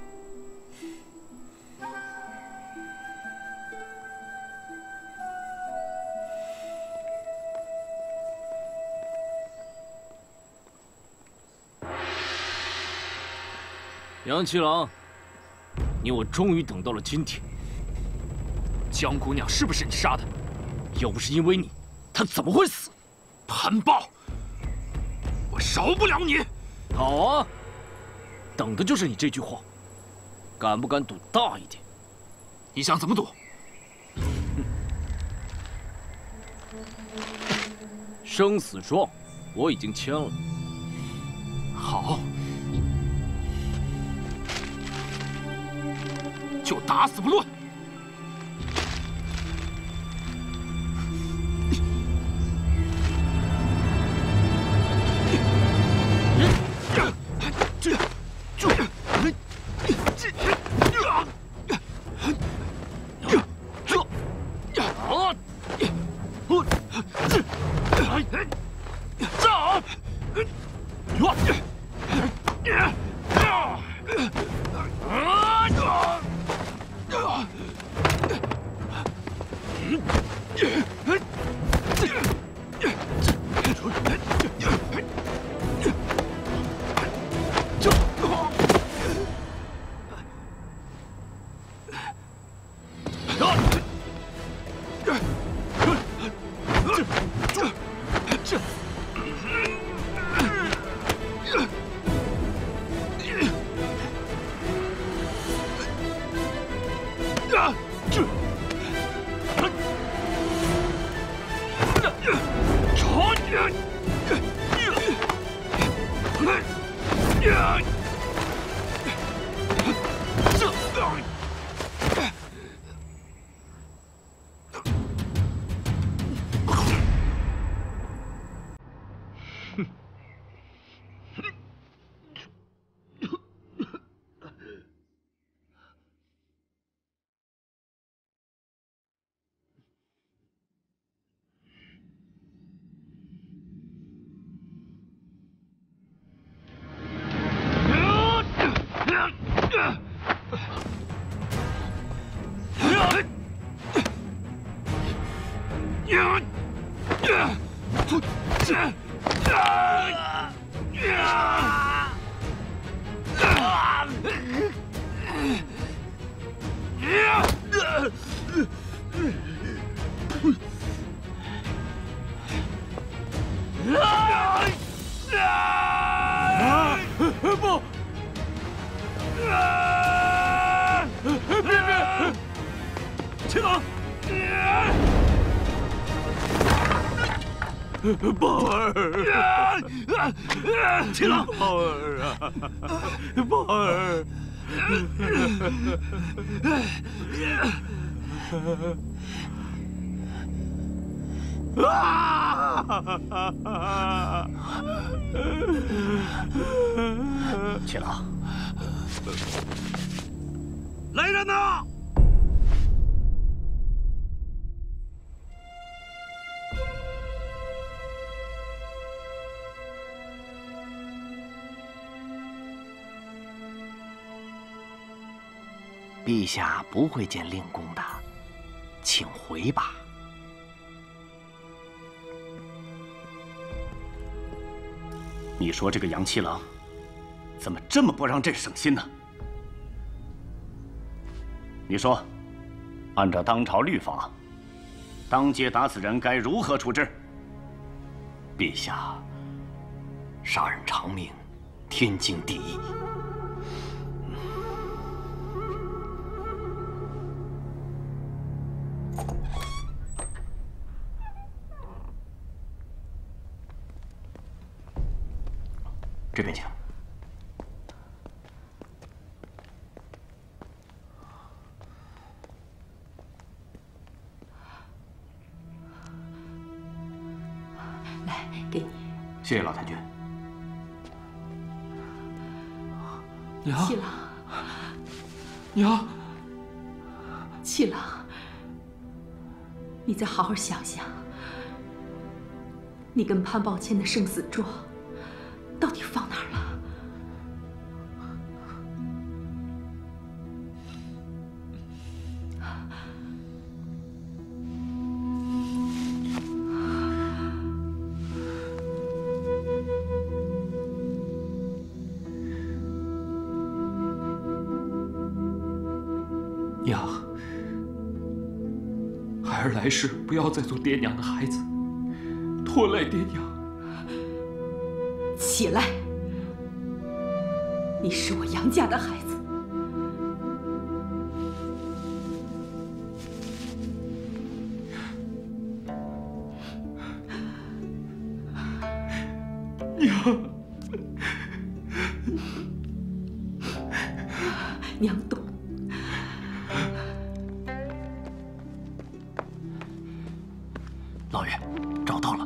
Speaker 5: 杨七郎，你我终于等到了今天。
Speaker 10: 江姑娘是不是你杀的？
Speaker 5: 要不是因为你，她怎么会死？
Speaker 10: 潘豹，我饶不了你！
Speaker 5: 好啊，等的就是你这句话。敢不敢赌大一点？
Speaker 10: 你想怎么赌？
Speaker 5: 生死状，我已经签了。
Speaker 10: 好。就打死不论！这、这、这、
Speaker 11: 不！别别！七郎，宝儿，七郎，宝儿啊，宝儿。
Speaker 13: 啊！七郎，
Speaker 11: 来人呐！
Speaker 6: 陛下不会见令公的，请回吧。
Speaker 13: 你说这个杨七郎，怎么这么不让朕省心呢？你说，按照当朝律法，当街打死人该如何处置？
Speaker 6: 陛下，杀人偿命，天经地义。这边请。
Speaker 3: 来，给你。
Speaker 6: 谢谢老太君。
Speaker 10: 娘，
Speaker 3: 七郎，
Speaker 10: 娘，
Speaker 3: 七郎，你再好好想想，你跟潘宝谦的生死状到底放哪儿了？
Speaker 10: 娘，孩儿来世不要再做爹娘的孩子，拖累爹娘。
Speaker 3: 起来！你是我杨家的孩子，
Speaker 10: 娘，
Speaker 3: 娘懂。
Speaker 6: 老爷，找到了。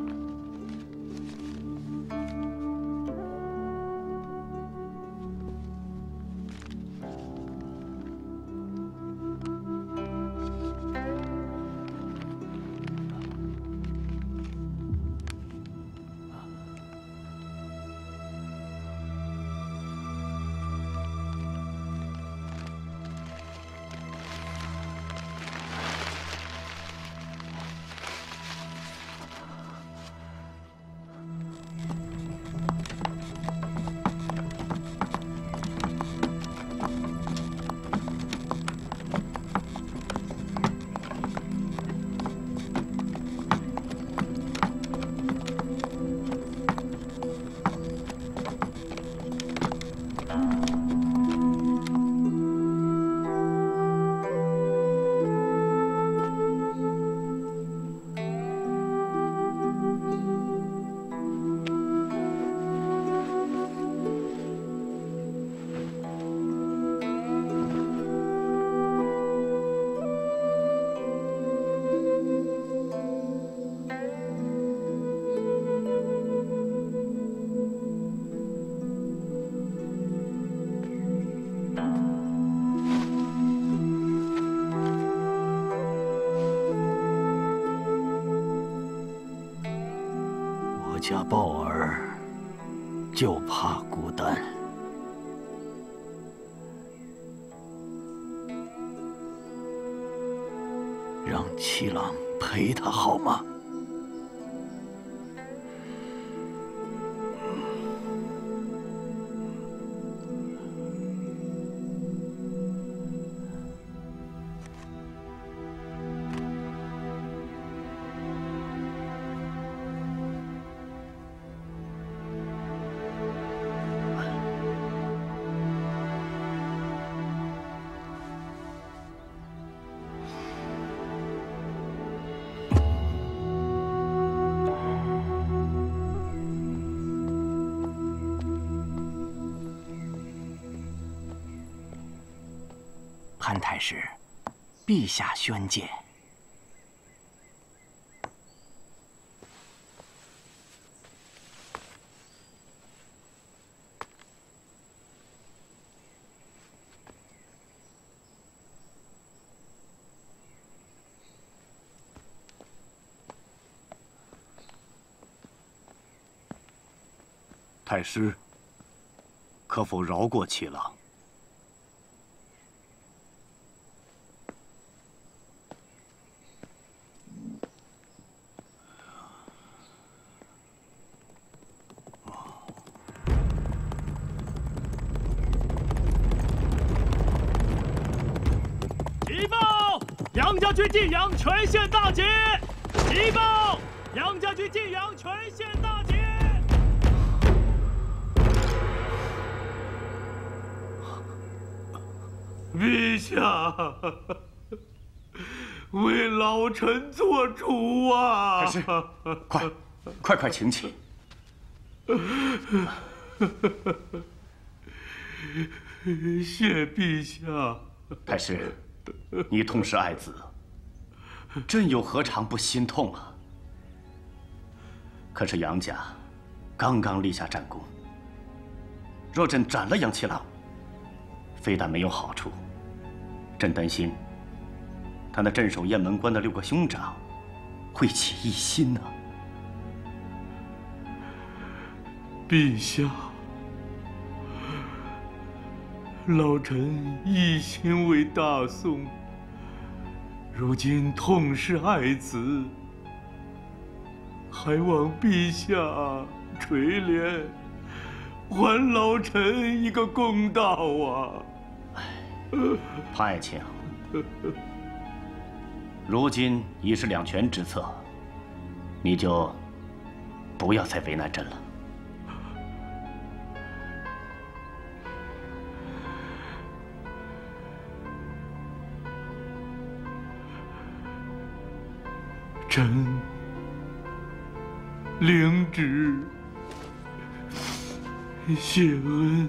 Speaker 6: 家豹儿就怕孤单，让七郎陪他好吗？潘太师，陛下宣见。
Speaker 13: 太师，可否饶过七郎？
Speaker 9: 杨家军晋阳全县大捷！急报，杨家军晋阳全县大捷！
Speaker 14: 陛下，为老臣做主啊！
Speaker 13: 太师，快，快快请起。
Speaker 14: 谢陛下。
Speaker 13: 太师，你痛失爱子，朕又何尝不心痛啊？可是杨家刚刚立下战功，若朕斩了杨七郎，非但没有好处，朕担心他那镇守雁门关的六个兄长会起异心呢。
Speaker 14: 陛下，老臣一心为大宋，如今痛失爱子，还望陛下垂怜，还老臣一个公道啊！
Speaker 13: 潘爱卿，如今已是两全之策，你就不要再为难朕了。
Speaker 14: 臣领旨谢恩。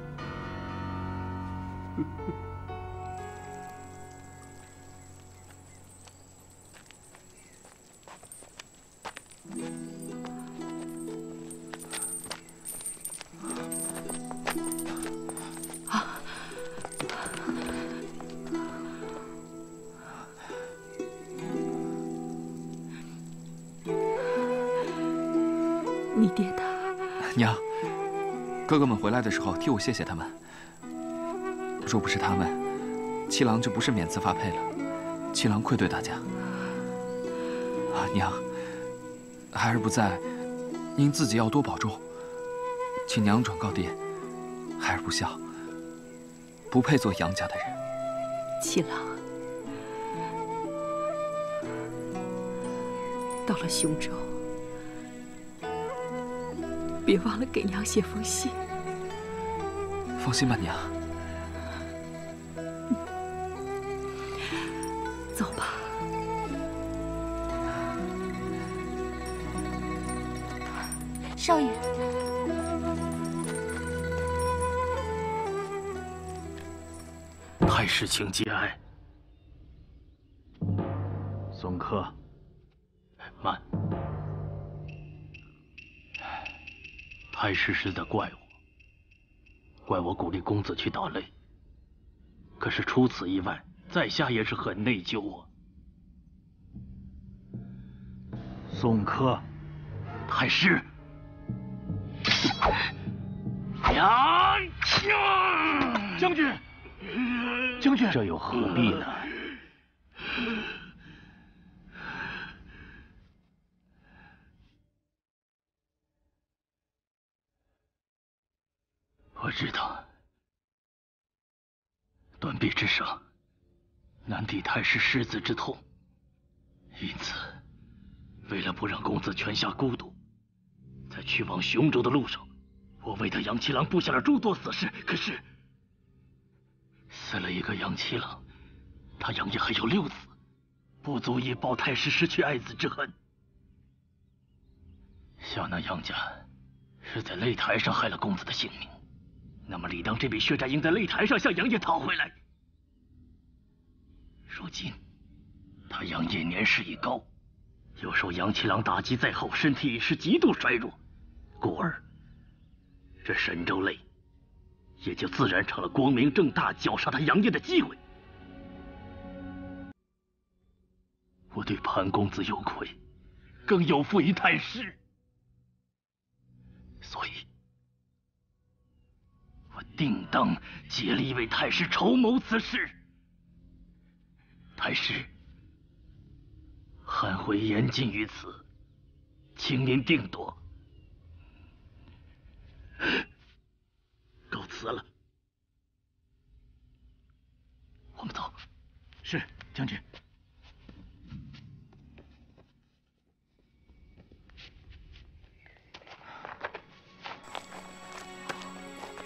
Speaker 3: 你爹他，
Speaker 10: 娘，哥哥们回来的时候替我谢谢他们。若不是他们，七郎就不是免赐发配了。七郎愧对大家。啊，娘，孩儿不在，您自己要多保重。请娘转告爹，孩儿不孝，不配做杨家的人。
Speaker 3: 七郎，到了雄州，别忘了给娘写封信。
Speaker 10: 放心吧，娘。
Speaker 3: 走吧。
Speaker 7: 少爷，
Speaker 9: 太师请节哀。
Speaker 6: 宋柯，
Speaker 9: 慢。太师是在怪我，怪我鼓励公子去打擂。可是除此以外，在下也是很内疚啊。
Speaker 6: 宋柯，
Speaker 9: 太师，杨将军，将军，
Speaker 6: 这又何必呢？
Speaker 9: 我知道，断臂之伤难抵太师失子之痛，因此，为了不让公子泉下孤独，在去往雄州的路上，我为他杨七郎布下了诸多死事。可是，死了一个杨七郎，他杨家还有六子，不足以报太师失去爱子之恨。像那杨家是在擂台上害了公子的性命，那么理当这笔血债应在擂台上向杨业讨回来。如今他杨业年事已高，又受杨七郎打击在后，身体已是极度衰弱，故而这神州擂也就自然成了光明正大绞杀他杨业的机会。我对潘公子有愧，更有负于太师，所以我定当竭力为太师筹谋此事。太师，汉徽严禁于此，请您定夺。告辞了，我们走。
Speaker 6: 是将军。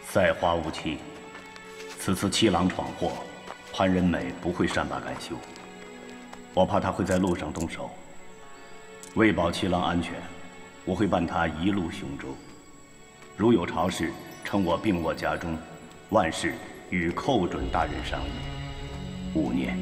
Speaker 13: 赛花无期，此次七郎闯祸，潘仁美不会善罢甘休。我怕他会在路上动手。为保七郎安全，我会伴他一路雄州。如有朝事，趁我病卧家中，万事与寇准大人商议。勿念。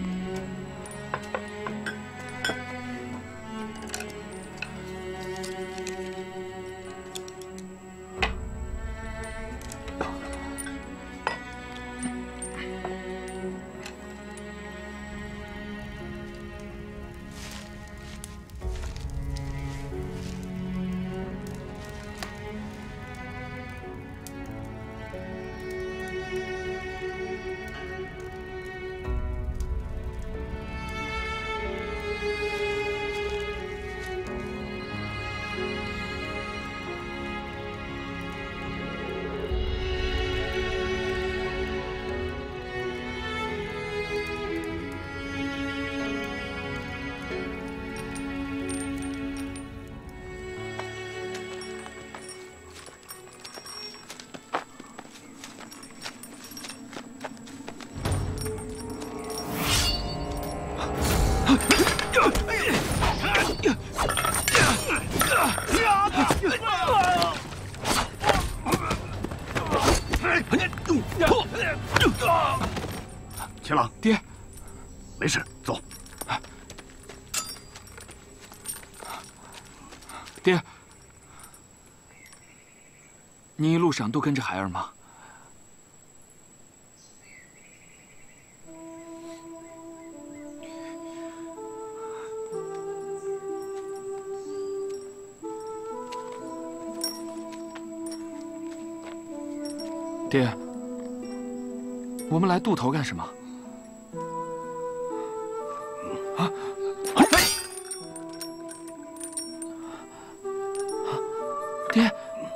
Speaker 13: 七郎，
Speaker 10: 爹，
Speaker 13: 没事，走。
Speaker 10: 爹，你一路上都跟着孩儿吗？爹，我们来渡头干什么？啊！爹，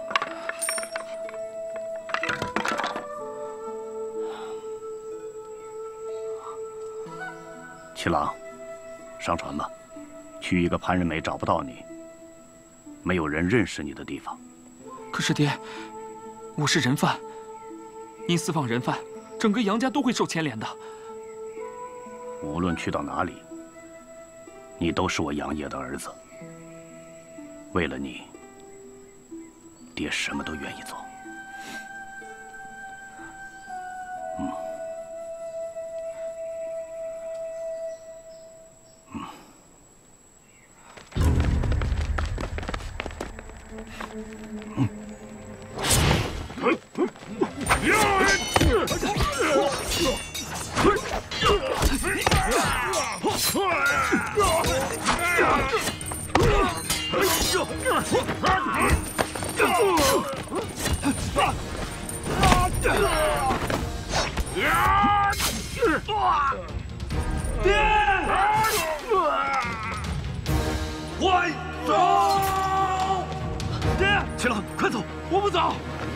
Speaker 13: 七郎，上船吧，去一个潘仁美找不到你、没有人认识你的地方。
Speaker 10: 可是爹，我是人犯。 您私放人犯，整个杨家都会受牵连的。
Speaker 13: 无论去到哪里，你都是我杨业的儿子。为了你，爹什么都愿意做。嗯，嗯，嗯。
Speaker 4: 快走！
Speaker 10: 爹，
Speaker 13: 七郎，快走！
Speaker 10: 我不走。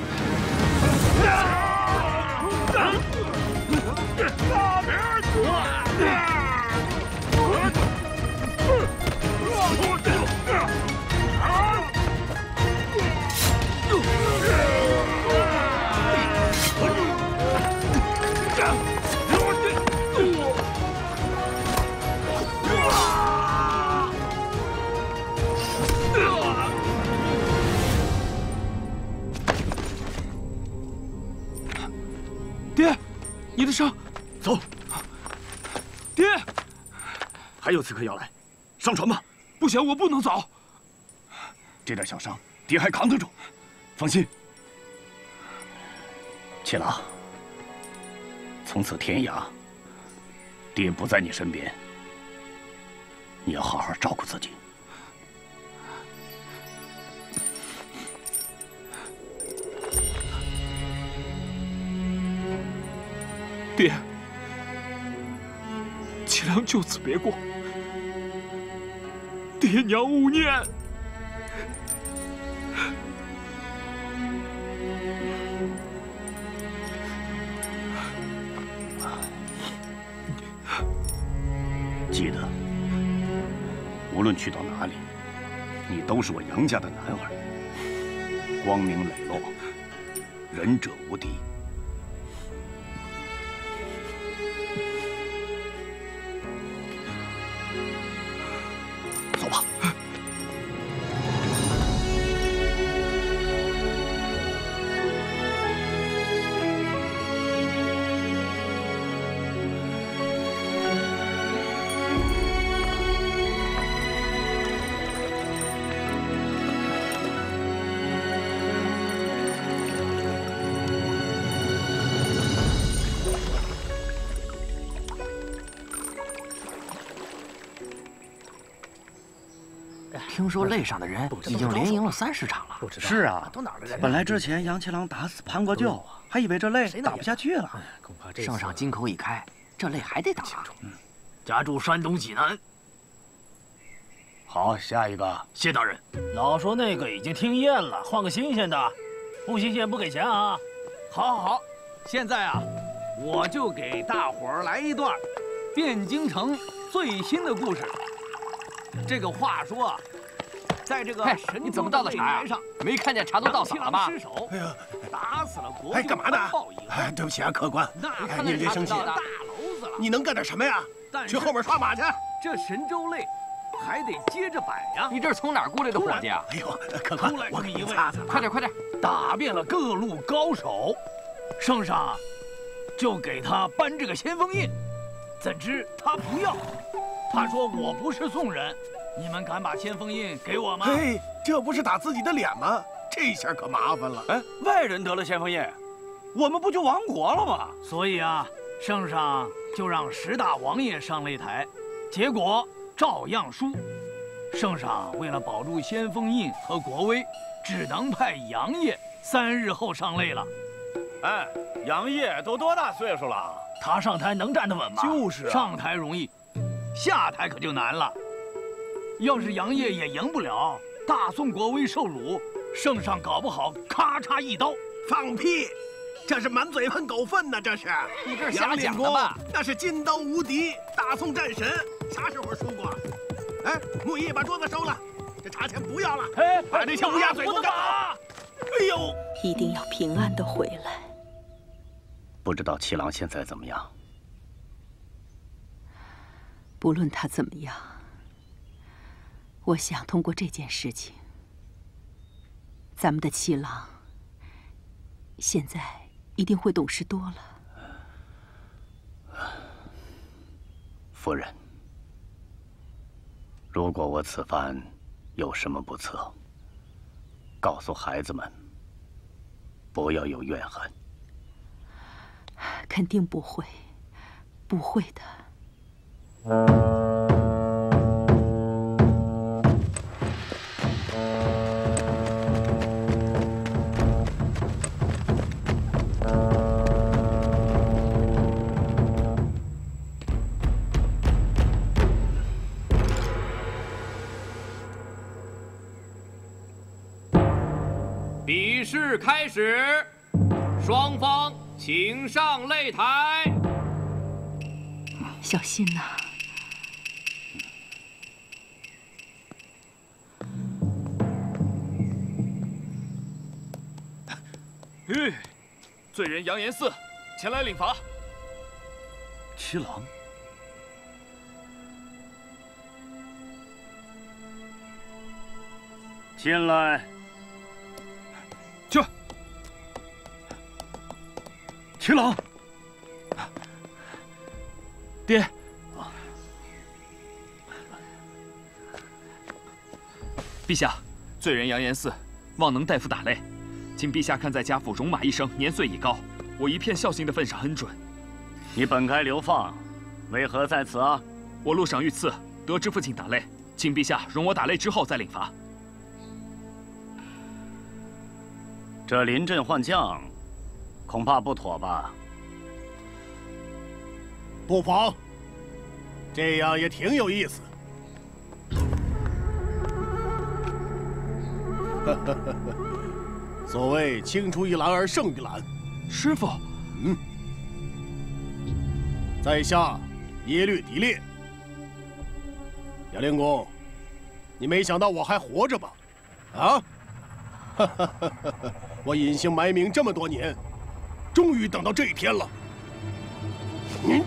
Speaker 13: 爹，你的伤，走。爹，还有刺客要来，上船吧。
Speaker 10: 不行，我不能走。
Speaker 13: 这点小伤，爹还扛得住。放心，七郎，从此天涯，爹不在你身边，你要好好照顾自己。
Speaker 10: 爹，七郎就此别过，爹娘勿念。
Speaker 13: 记得，无论去到哪里，你都是我杨家的男儿，光明磊落， 仁者无敌。走吧。
Speaker 15: 听说擂上的人已经连赢了三十场了。
Speaker 16: 是啊，本来之前杨七郎打死潘国舅，还以为这擂打不下去了。
Speaker 15: 圣上金口已开，这擂还得打。
Speaker 9: 家住山东济南。
Speaker 6: 好，下一个。
Speaker 9: 谢大人。老说那个已经听厌了，换个新鲜的。不新鲜不给钱啊！
Speaker 11: 好，好，好。现在啊，我就给大伙儿来一段汴京城最新的故事。这个话说啊。 在这个神
Speaker 15: 你怎么倒的茶呀？没看见茶都倒洒了吗？
Speaker 11: 失手，哎呀，打死了国
Speaker 1: 哎，干嘛呢？
Speaker 11: 哎，
Speaker 1: 对不起啊，客官，
Speaker 11: 那
Speaker 1: 您别生气。
Speaker 11: 大娄子了，
Speaker 1: 你能干点什么呀？去后面刷马去。
Speaker 11: 这神州擂还得接着摆呀。
Speaker 15: 你这是从哪儿过来的伙计啊？
Speaker 1: 哎呦，客官，我给你擦擦。
Speaker 15: 快点，快点！
Speaker 11: 打遍了各路高手，圣上就给他颁这个先锋印，怎知他不要？他说我不是宋人。 你们敢把先锋印给我吗？
Speaker 1: 嘿，这不是打自己的脸吗？这下可麻烦了。
Speaker 11: 哎，
Speaker 14: 外人得了先锋印，我们不就亡国了吗？
Speaker 11: 所以啊，圣上就让十大王爷上擂台，结果照样输。圣上为了保住先锋印和国威，只能派杨业三日后上擂了。
Speaker 14: 哎，杨业都多大岁数了？
Speaker 11: 他上台能站得稳吗？
Speaker 14: 就是啊，
Speaker 11: 上台容易，下台可就难了。 要是杨业也赢不了，大宋国威受辱，圣上搞不好咔嚓一刀。
Speaker 1: 放屁！这是满嘴喷狗粪呢！这是
Speaker 15: 你这是瞎讲的吧？
Speaker 1: 那是金刀无敌，大宋战神，啥时候输过？哎，木易把桌子收了，这茶钱不要了。
Speaker 11: 哎，
Speaker 1: 把那些乌鸦嘴给我赶走！哎呦，
Speaker 3: 一定要平安的回来。
Speaker 13: 不知道七郎现在怎么样？
Speaker 3: 不论他怎么样。 我想通过这件事情，咱们的七郎现在一定会懂事多了。
Speaker 13: 夫人，如果我此番有什么不测，告诉孩子们，不要有怨恨。
Speaker 3: 肯定不会，不会的。
Speaker 2: 比试开始，双方请上擂台。
Speaker 3: 小心呐！
Speaker 10: 吁，罪人杨延嗣前来领罚。
Speaker 13: 七郎，进来。
Speaker 10: 去，
Speaker 13: 七郎，
Speaker 10: 爹，陛下，罪人杨延嗣望能大夫打擂，请陛下看在家父戎马一生，年岁已高，我一片孝心的份上恩准。
Speaker 13: 你本该流放，为何在此啊？
Speaker 10: 我路上遇刺，得知父亲打擂，请陛下容我打擂之后再领罚。
Speaker 13: 这临阵换将，恐怕不妥吧？
Speaker 1: 不妨，这样也挺有意思。所谓青出于蓝而胜于蓝。
Speaker 10: 师傅，
Speaker 1: 嗯，在下耶律狄烈。杨连公，你没想到我还活着吧？啊？ 我隐姓埋名这么多年，终于等到这一天了。你，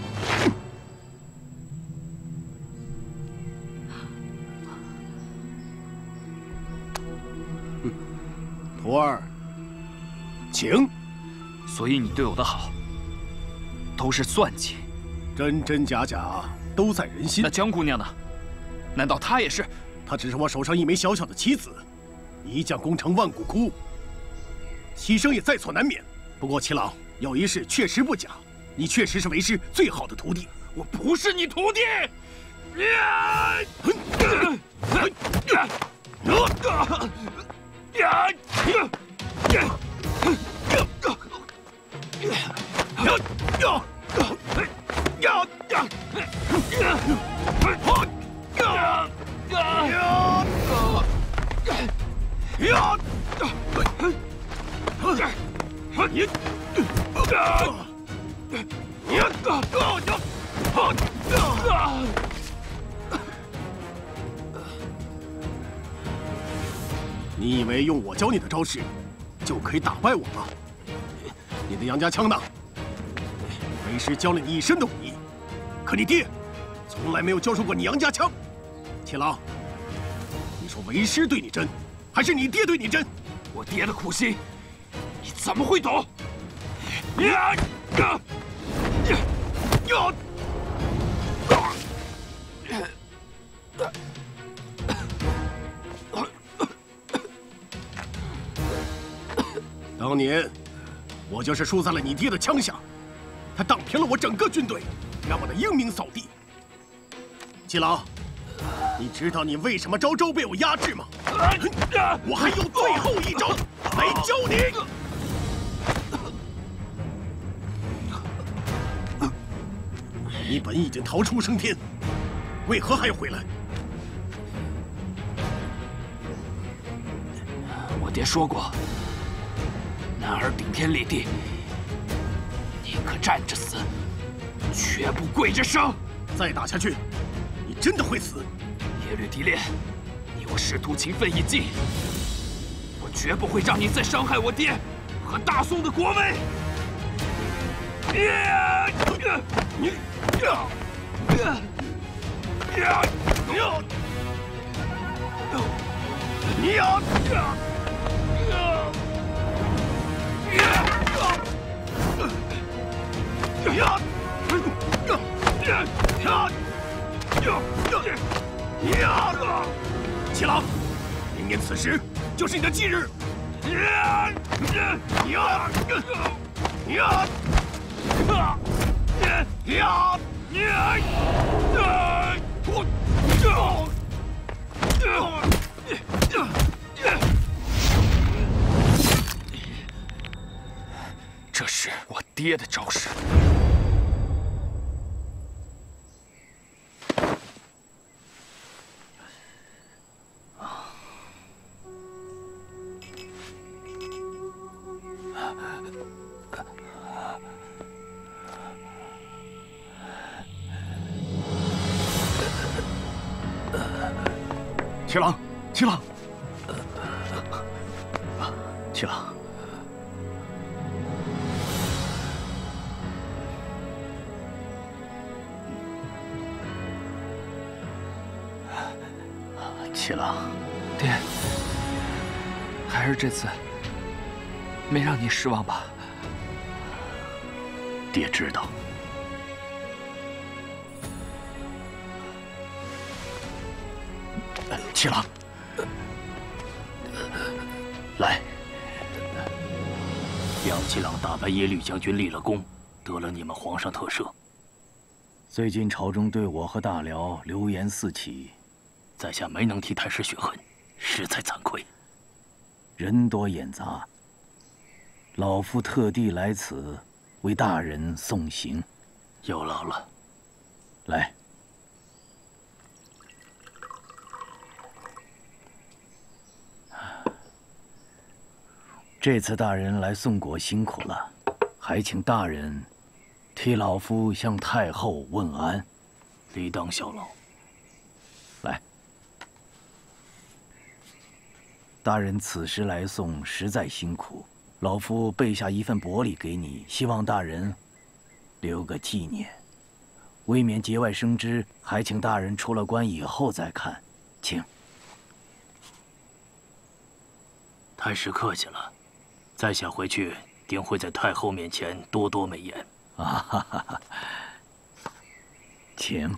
Speaker 1: 徒儿，请。
Speaker 10: 所以你对我的好，都是算计，
Speaker 1: 真真假假都在人心。
Speaker 10: 那江姑娘呢？难道她也是？
Speaker 1: 她只是我手上一枚小小的棋子，一将功成万骨枯，牺牲也在所难免。不过七郎，有一事确实不假，你确实是为师最好的徒弟。
Speaker 10: 我不是你徒弟。
Speaker 1: 你以为用我教你的招式就可以打败我吗？你的杨家枪呢？为师教了你一身的武艺，可你爹从来没有教授过你杨家枪。七郎，你说为师对你真，还是你爹对你真？
Speaker 10: 我爹的苦心，你怎么会懂？
Speaker 1: 当年我就是输在了你爹的枪下，他荡平了我整个军队，让我的英名扫地。七郎，你知道你为什么招招被我压制吗？我还有最后一招来教你。你本已经逃出升天，为何还要回来？
Speaker 10: 我爹说过，男儿顶天立地，宁可站着死，绝不跪着生。
Speaker 1: 再打下去，你真的会死。
Speaker 10: 耶律狄烈，你我师徒情分已尽，我绝不会让你再伤害我爹和大宋的国威。你。你要！七郎，明年此时就是你的忌日。这是我爹的招式。七郎，七郎，七郎，七郎，爹，还是这次没让你失望吧？
Speaker 6: 爹知道。七郎，来，
Speaker 4: 杨七郎打败耶律将军，立了功，得了你们皇上特赦。
Speaker 6: 最近朝中对我和大辽流言四起，
Speaker 4: 在下没能替太师雪恨，实在惭愧。
Speaker 6: 人多眼杂，老夫特地来此为大人送行。
Speaker 4: 有劳了。
Speaker 6: 来。这次大人来宋国辛苦了，还请大人替老夫向太后问安，
Speaker 4: 理当效劳。
Speaker 6: 来， 大人此时来送，实在辛苦。老夫备下一份薄礼给你，希望大人留个纪念。未免节外生枝，还请大人出了关以后再看，请。
Speaker 9: 太师客气了，在下回去定会在太后面前多多美言。
Speaker 6: 啊哈哈哈！请。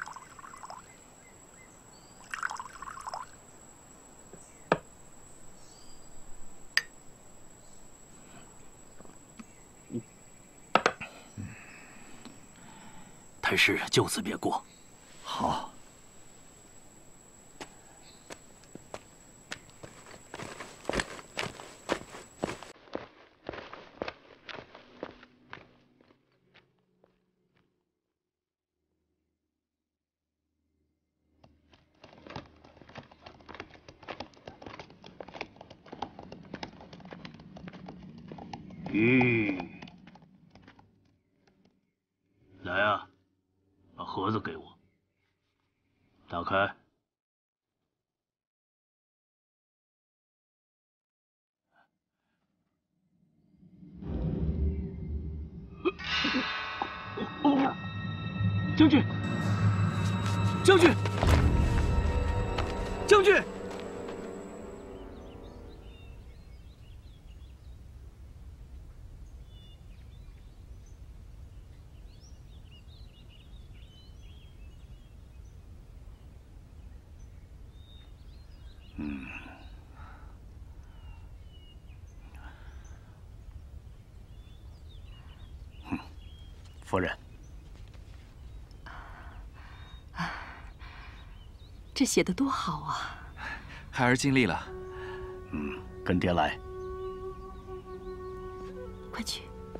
Speaker 9: 太师就此别过。
Speaker 6: 好。
Speaker 9: 嗯。来啊！ 把盒子给我，打开。
Speaker 11: 将军，将军，将军！
Speaker 6: 嗯，哼，夫人，
Speaker 3: 这写的多好啊！
Speaker 8: 孩儿尽力了。
Speaker 6: 嗯，跟爹来。
Speaker 3: 快去。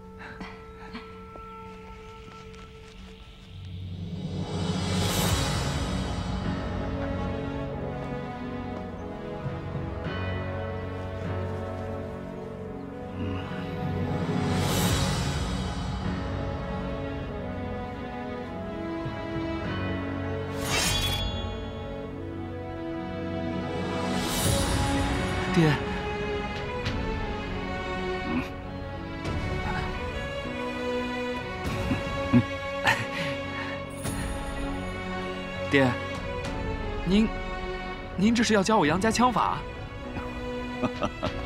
Speaker 8: 爹，
Speaker 6: 嗯，嗯，
Speaker 8: 爹，您，您这是要教我杨家枪法？